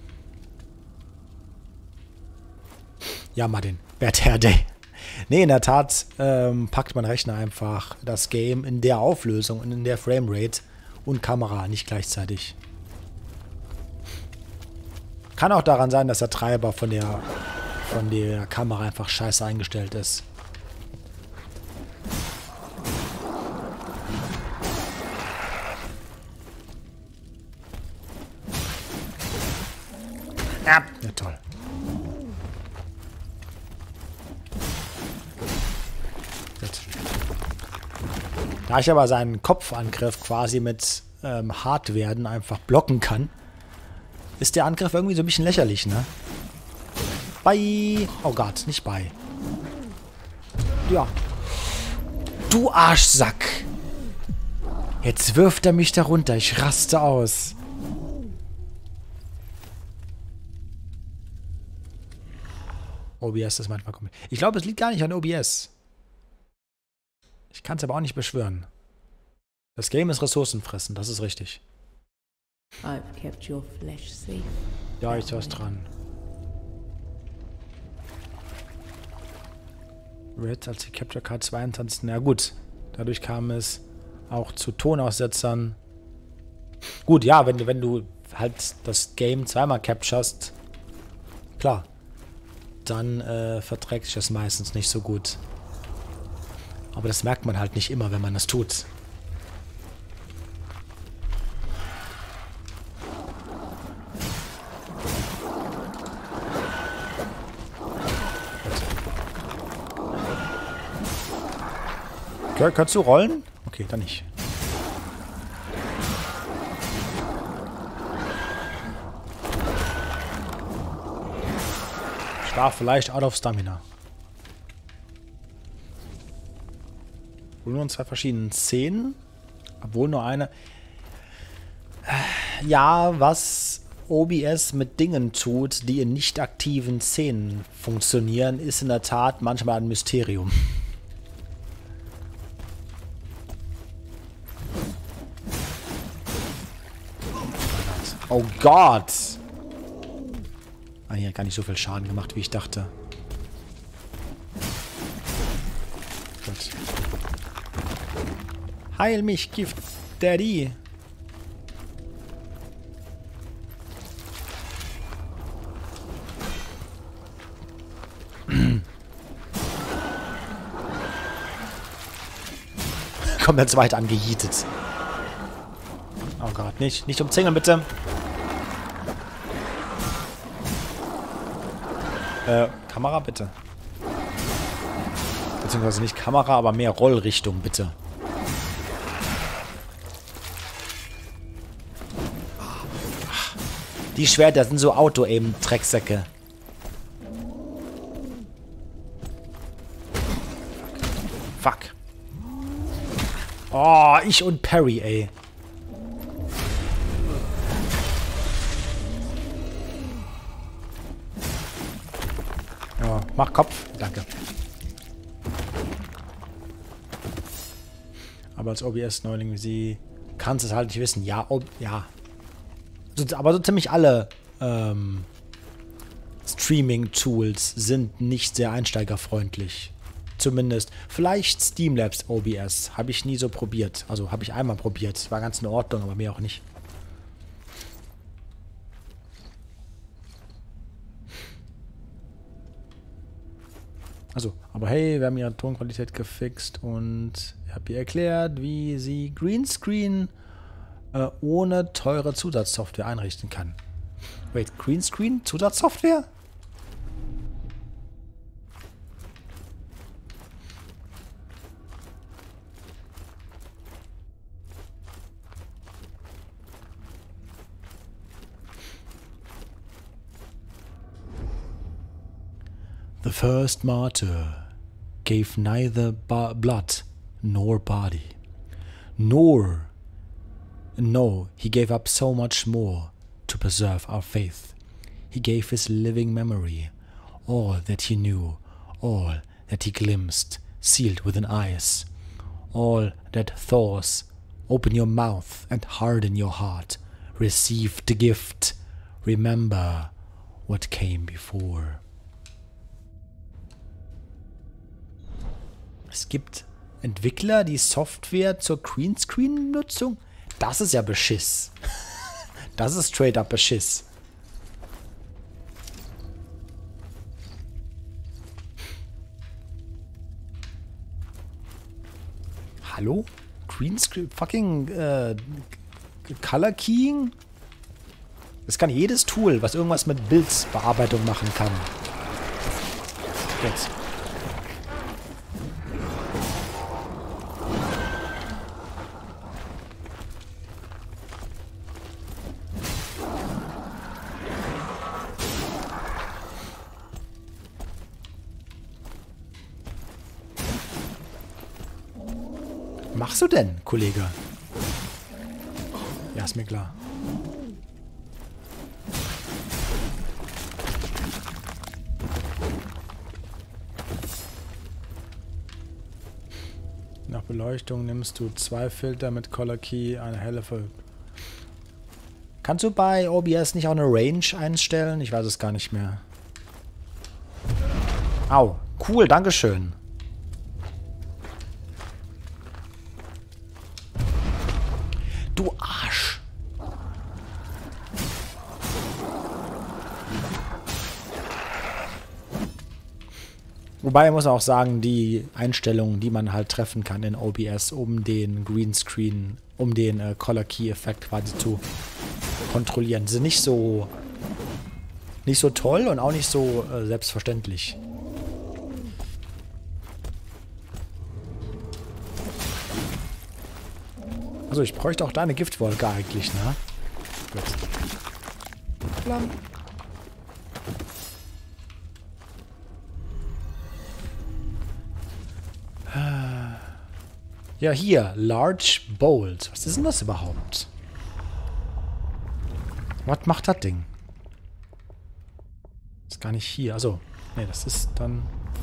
Ja, Martin. Bad Hair Day. Nee, in der Tat ähm, packt mein Rechner einfach das Game in der Auflösung und in der Framerate und Kamera, nicht gleichzeitig. Kann auch daran sein, dass der Treiber von der, von der Kamera einfach scheiße eingestellt ist. Ja, ja toll. Da ich aber seinen Kopfangriff quasi mit ähm, Hartwerden einfach blocken kann, ist der Angriff irgendwie so ein bisschen lächerlich, ne? Bye! Oh Gott, nicht bei. Ja. Du Arschsack! Jetzt wirft er mich da runter. Ich raste aus. O B S ist manchmal komisch. Ich glaube, es liegt gar nicht an O B S. Ich kann es aber auch nicht beschwören. Das Game ist Ressourcenfressen, das ist richtig. I've kept your flesh safe. Ja, ich war's dran. Red als die Capture Card zweiundzwanzig. Na gut, dadurch kam es auch zu Tonaussetzern. Gut, ja, wenn du, wenn du halt das Game zweimal capturest, klar, dann äh, verträgt sich das meistens nicht so gut. Aber das merkt man halt nicht immer, wenn man das tut. Okay, kannst du rollen? Okay, dann nicht. Ich war vielleicht out of Stamina. Wohl nur in zwei verschiedenen Szenen. Obwohl nur eine. Ja, was O B S mit Dingen tut, die in nicht aktiven Szenen funktionieren, ist in der Tat manchmal ein Mysterium. Oh Gott! Ah, hier hat gar nicht so viel Schaden gemacht, wie ich dachte. Gut. Heil mich, Gift Daddy. Kommt der zweite angejietet. Oh Gott, nicht, nicht umzingeln, bitte. Äh, Kamera, bitte. Beziehungsweise nicht Kamera, aber mehr Rollrichtung, bitte. Ach, die Schwerter sind so Auto-Aim-Drecksäcke. Fuck. Oh, ich und Perry, ey. Ja, mach Kopf. Danke. Aber als O B S-Neuling wie sie kannst es halt nicht wissen. Ja, oh, ja. So, aber so ziemlich alle ähm, Streaming-Tools sind nicht sehr einsteigerfreundlich. Zumindest. Vielleicht Streamlabs O B S. Habe ich nie so probiert. Also habe ich einmal probiert. War ganz in Ordnung, aber mehr auch nicht. Also, aber hey, wir haben ihre Tonqualität gefixt und ich habe ihr erklärt, wie sie Greenscreen äh, ohne teure Zusatzsoftware einrichten kann. Wait, Greenscreen? Zusatzsoftware? The first martyr gave neither blood nor body, nor, no, he gave up so much more to preserve our faith. He gave his living memory, all that he knew, all that he glimpsed, sealed within eyes, all that thaws. Open your mouth and harden your heart. Receive the gift. Remember what came before. Es gibt Entwickler, die Software zur Greenscreen-Nutzung. Das ist ja Beschiss. Das ist straight up Beschiss. Hallo? Greenscreen? Fucking äh, Color Keying? Das kann jedes Tool, was irgendwas mit Bildbearbeitung machen kann. Jetzt. Machst du denn, Kollege? Ja, ist mir klar. Nach Beleuchtung nimmst du zwei Filter mit Color Key, eine helle Fülle. Kannst du bei O B S nicht auch eine Range einstellen? Ich weiß es gar nicht mehr. Au, cool, dankeschön. Du Arsch. Wobei, muss man auch sagen, die Einstellungen, die man halt treffen kann in O B S, um den Greenscreen, um den äh, Color Key Effekt quasi zu kontrollieren, sind nicht so nicht so toll und auch nicht so äh, selbstverständlich. Also ich bräuchte auch deine Giftwolke eigentlich, ne? Gut. Flamm. Ja, hier. Large Bolt. Was ist denn das überhaupt? Was macht das Ding? Ist gar nicht hier. Also, nee, das ist dann...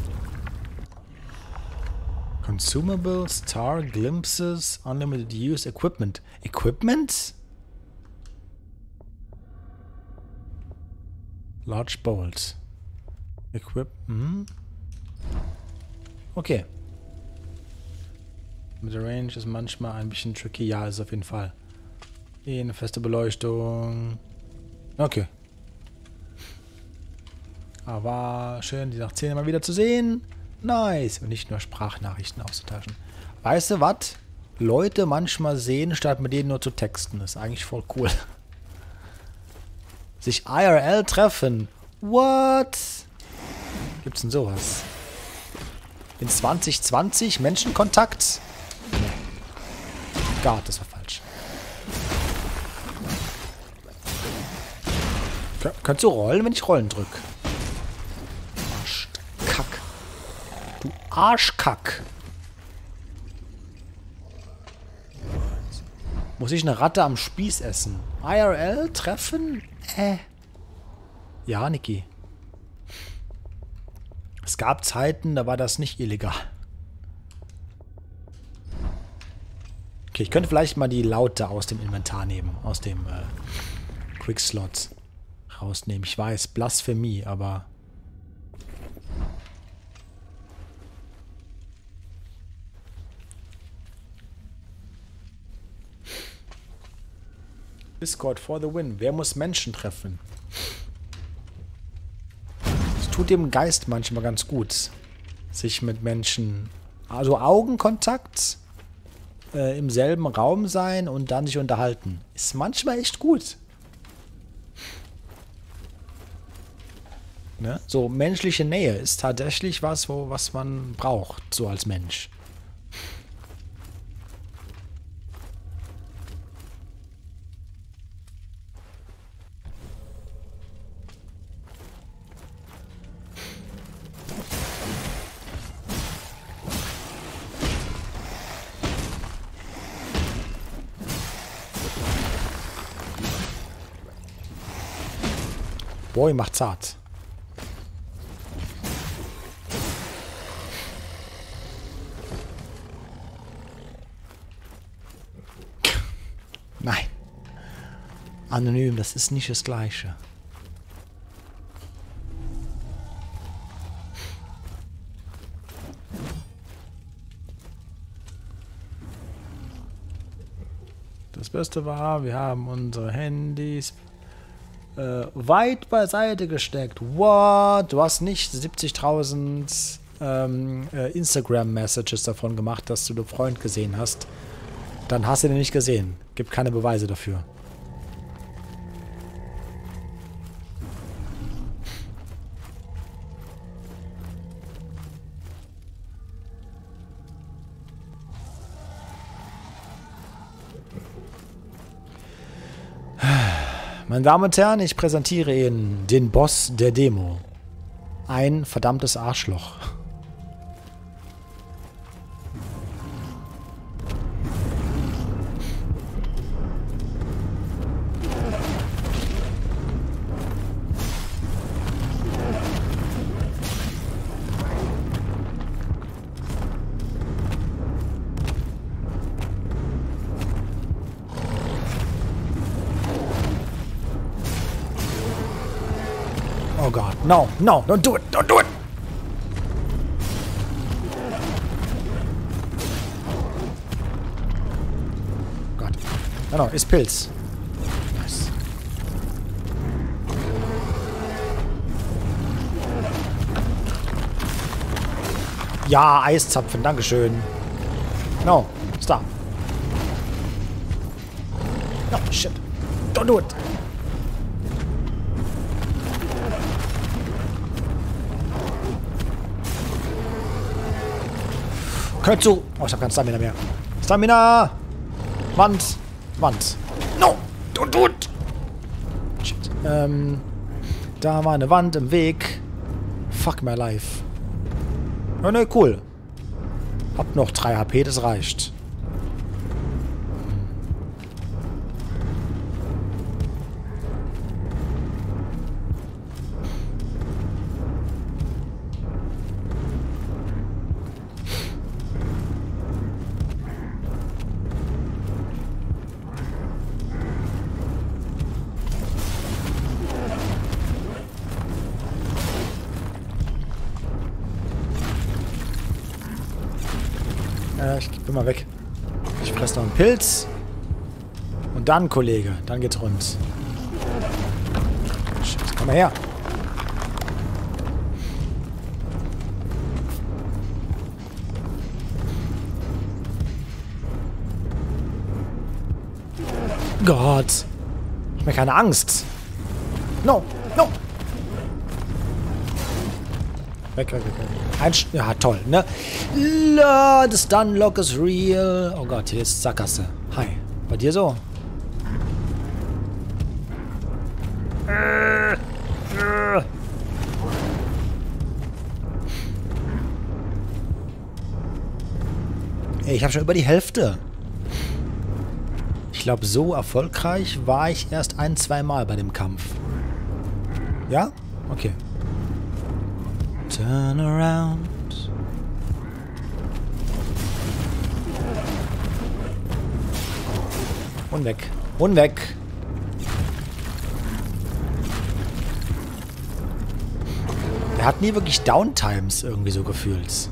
Consumable, Star, Glimpses, Unlimited Use, Equipment. Equipment? Large Bolts. Equip. Hm. Okay. Mit der Range ist manchmal ein bisschen tricky. Ja, ist auf jeden Fall. Eine feste Beleuchtung. Okay. Aber schön, die nach zehn mal wieder zu sehen. Nice. Und nicht nur Sprachnachrichten auszutauschen. Weißt du was? Leute manchmal sehen, statt mit denen nur zu texten. Das ist eigentlich voll cool. Sich I R L treffen. What? Gibt's denn sowas? In zwanzig zwanzig Menschenkontakt? Nee. Gott, das war falsch. Kön könntest du rollen, wenn ich Rollen drücke? Arschkack. Du Arschkack. Muss ich eine Ratte am Spieß essen? I R L treffen? Äh. Ja, Niki. Es gab Zeiten, da war das nicht illegal. Okay, ich könnte vielleicht mal die Laute aus dem Inventar nehmen. Aus dem äh, Quickslot rausnehmen. Ich weiß, Blasphemie, aber... Discord for the win. Wer muss Menschen treffen? Es tut dem Geist manchmal ganz gut, sich mit Menschen... Also Augenkontakt, äh, im selben Raum sein und dann sich unterhalten. Ist manchmal echt gut. Ne? So menschliche Nähe ist tatsächlich was, wo, was man braucht, so als Mensch. Boy, macht zart. Nein. Anonym, das ist nicht das Gleiche. Das Beste war, wir haben unsere Handys äh, weit beiseite gesteckt. What? Du hast nicht siebzigtausend ähm, äh, Instagram-Messages davon gemacht, dass du den Freund gesehen hast. Dann hast du den nicht gesehen. Gibt keine Beweise dafür. Meine Damen und Herren, ich präsentiere Ihnen den Boss der Demo. Ein verdammtes Arschloch. Oh God, no, no, don't do it, don't do it! Gott. No, no, ist Pilz. Nice. Ja, Eiszapfen, dankeschön. No, stop. No, shit. Don't do it. Könntest du... Oh, ich hab kein Stamina mehr. Stamina! Wand! Wand! No! Don't do it! Shit. Ähm... Da war eine Wand im Weg. Fuck my life. Oh ne, cool. Hab noch drei H P, das reicht. Äh, ich bin mal weg. Ich fresse noch einen Pilz. Und dann, Kollege, dann geht's rund. Shit, komm mal her. Gott. Ich hab mir keine Angst. No, no. Weg, weg, weg, weg. Ein Sch ja, toll, ne? La, das Dunlock ist real. Oh Gott, hier ist Sackgasse. Hi. Bei dir so? Ey, ich habe schon über die Hälfte. Ich glaube, so erfolgreich war ich erst ein, zwei Mal bei dem Kampf. Ja? Okay. Turn around. Und weg. Und weg. Er hat nie wirklich Downtimes irgendwie so gefühlt.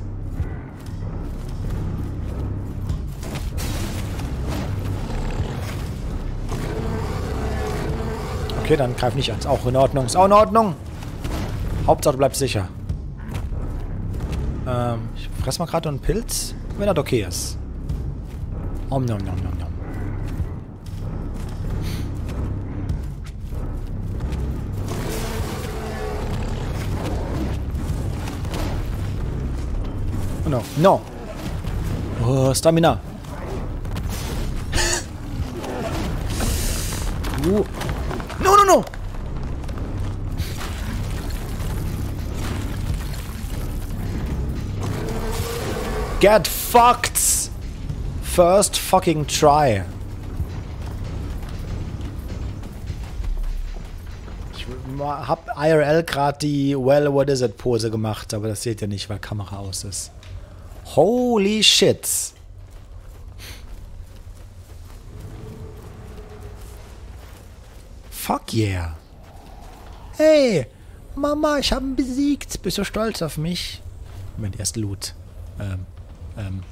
Okay, dann greif nicht an. Ist auch in Ordnung. Ist auch in Ordnung. Hauptsache, du bleibst sicher. Ähm, ich fress mal gerade einen Pilz, wenn das okay ist. Om nom nom nom nom. Oh no, no. Oh, Stamina. uh. No, no, no. Get fucked. First fucking try. Ich hab I R L gerade die Well, what is it Pose gemacht, aber das seht ihr nicht, weil Kamera aus ist. Holy shit. Fuck yeah. Hey, Mama, ich hab ihn besiegt. Bist du stolz auf mich? Moment, erst Loot. Ähm, ähm.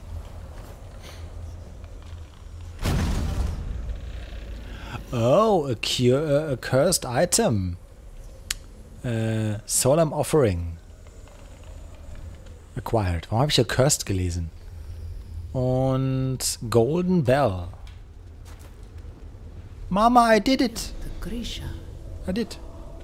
Oh, a, cure, a cursed item. Äh, Solemn Offering. Acquired. Warum habe ich Accursed gelesen? Und Golden Bell. Mama, I did it. The Grisha. I did.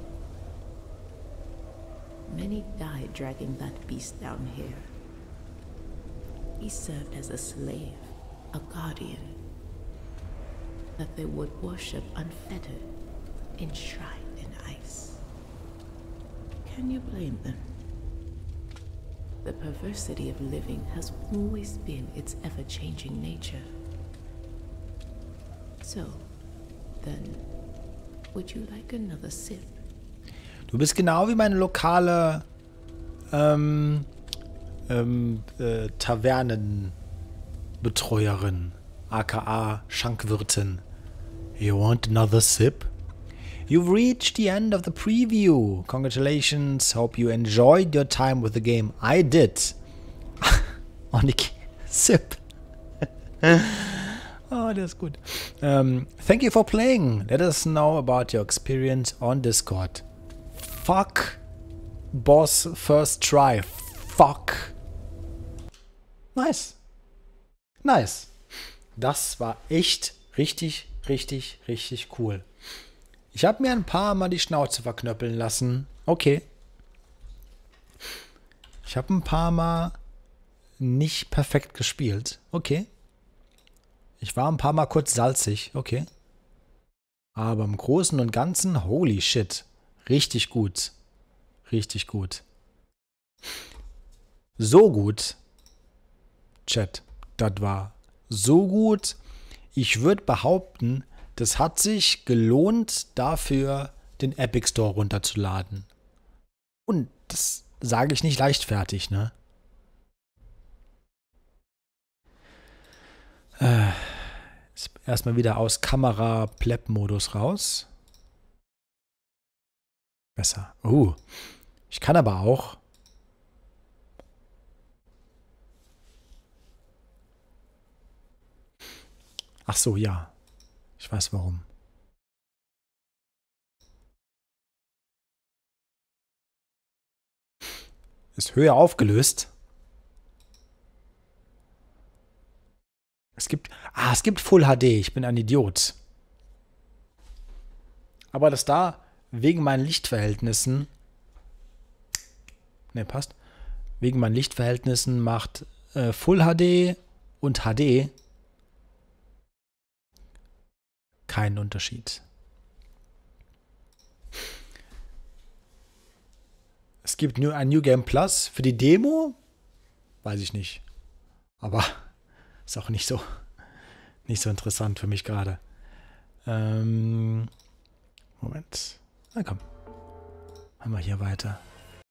Many died dragging that beast down here. He served as a slave, a guardian, that they would worship unfettered, enshrined in ice. Can you blame them? The perversity of living has always been its ever-changing nature. So, then, would you like another sip? Du bist genau wie meine lokale ähm, ähm, äh, Tavernenbetreuerin, aka Schankwirtin. You want another sip? You've reached the end of the preview. Congratulations. Hope you enjoyed your time with the game. I did. Only sip. Oh, das ist gut. Um, thank you for playing. Let us know about your experience on Discord. Fuck. Boss first try. Fuck. Nice. Nice. Das war echt richtig, richtig, richtig cool. Ich habe mir ein paar Mal die Schnauze verknöppeln lassen. Okay. Ich habe ein paar Mal nicht perfekt gespielt. Okay. Ich war ein paar Mal kurz salzig. Okay. Aber im Großen und Ganzen, holy shit. Richtig gut. Richtig gut. So gut. Chat. Das war so gut. Ich würde behaupten, das hat sich gelohnt, dafür den Epic Store runterzuladen. Und das sage ich nicht leichtfertig, ne? Äh, erstmal wieder aus Kamera-Pleb-Modus raus. Besser. Uh, ich kann aber auch Ach so, ja. Ich weiß warum. Ist höher aufgelöst. Es gibt... Ah, es gibt Full H D. Ich bin ein Idiot. Aber das da wegen meinen Lichtverhältnissen... Ne, passt. Wegen meinen Lichtverhältnissen macht äh, Full H D und H D keinen Unterschied. Es gibt nur ein New Game Plus für die Demo. Weiß ich nicht. Aber ist auch nicht so, nicht so interessant für mich gerade. Ähm, Moment. Na komm. Machen wir hier weiter.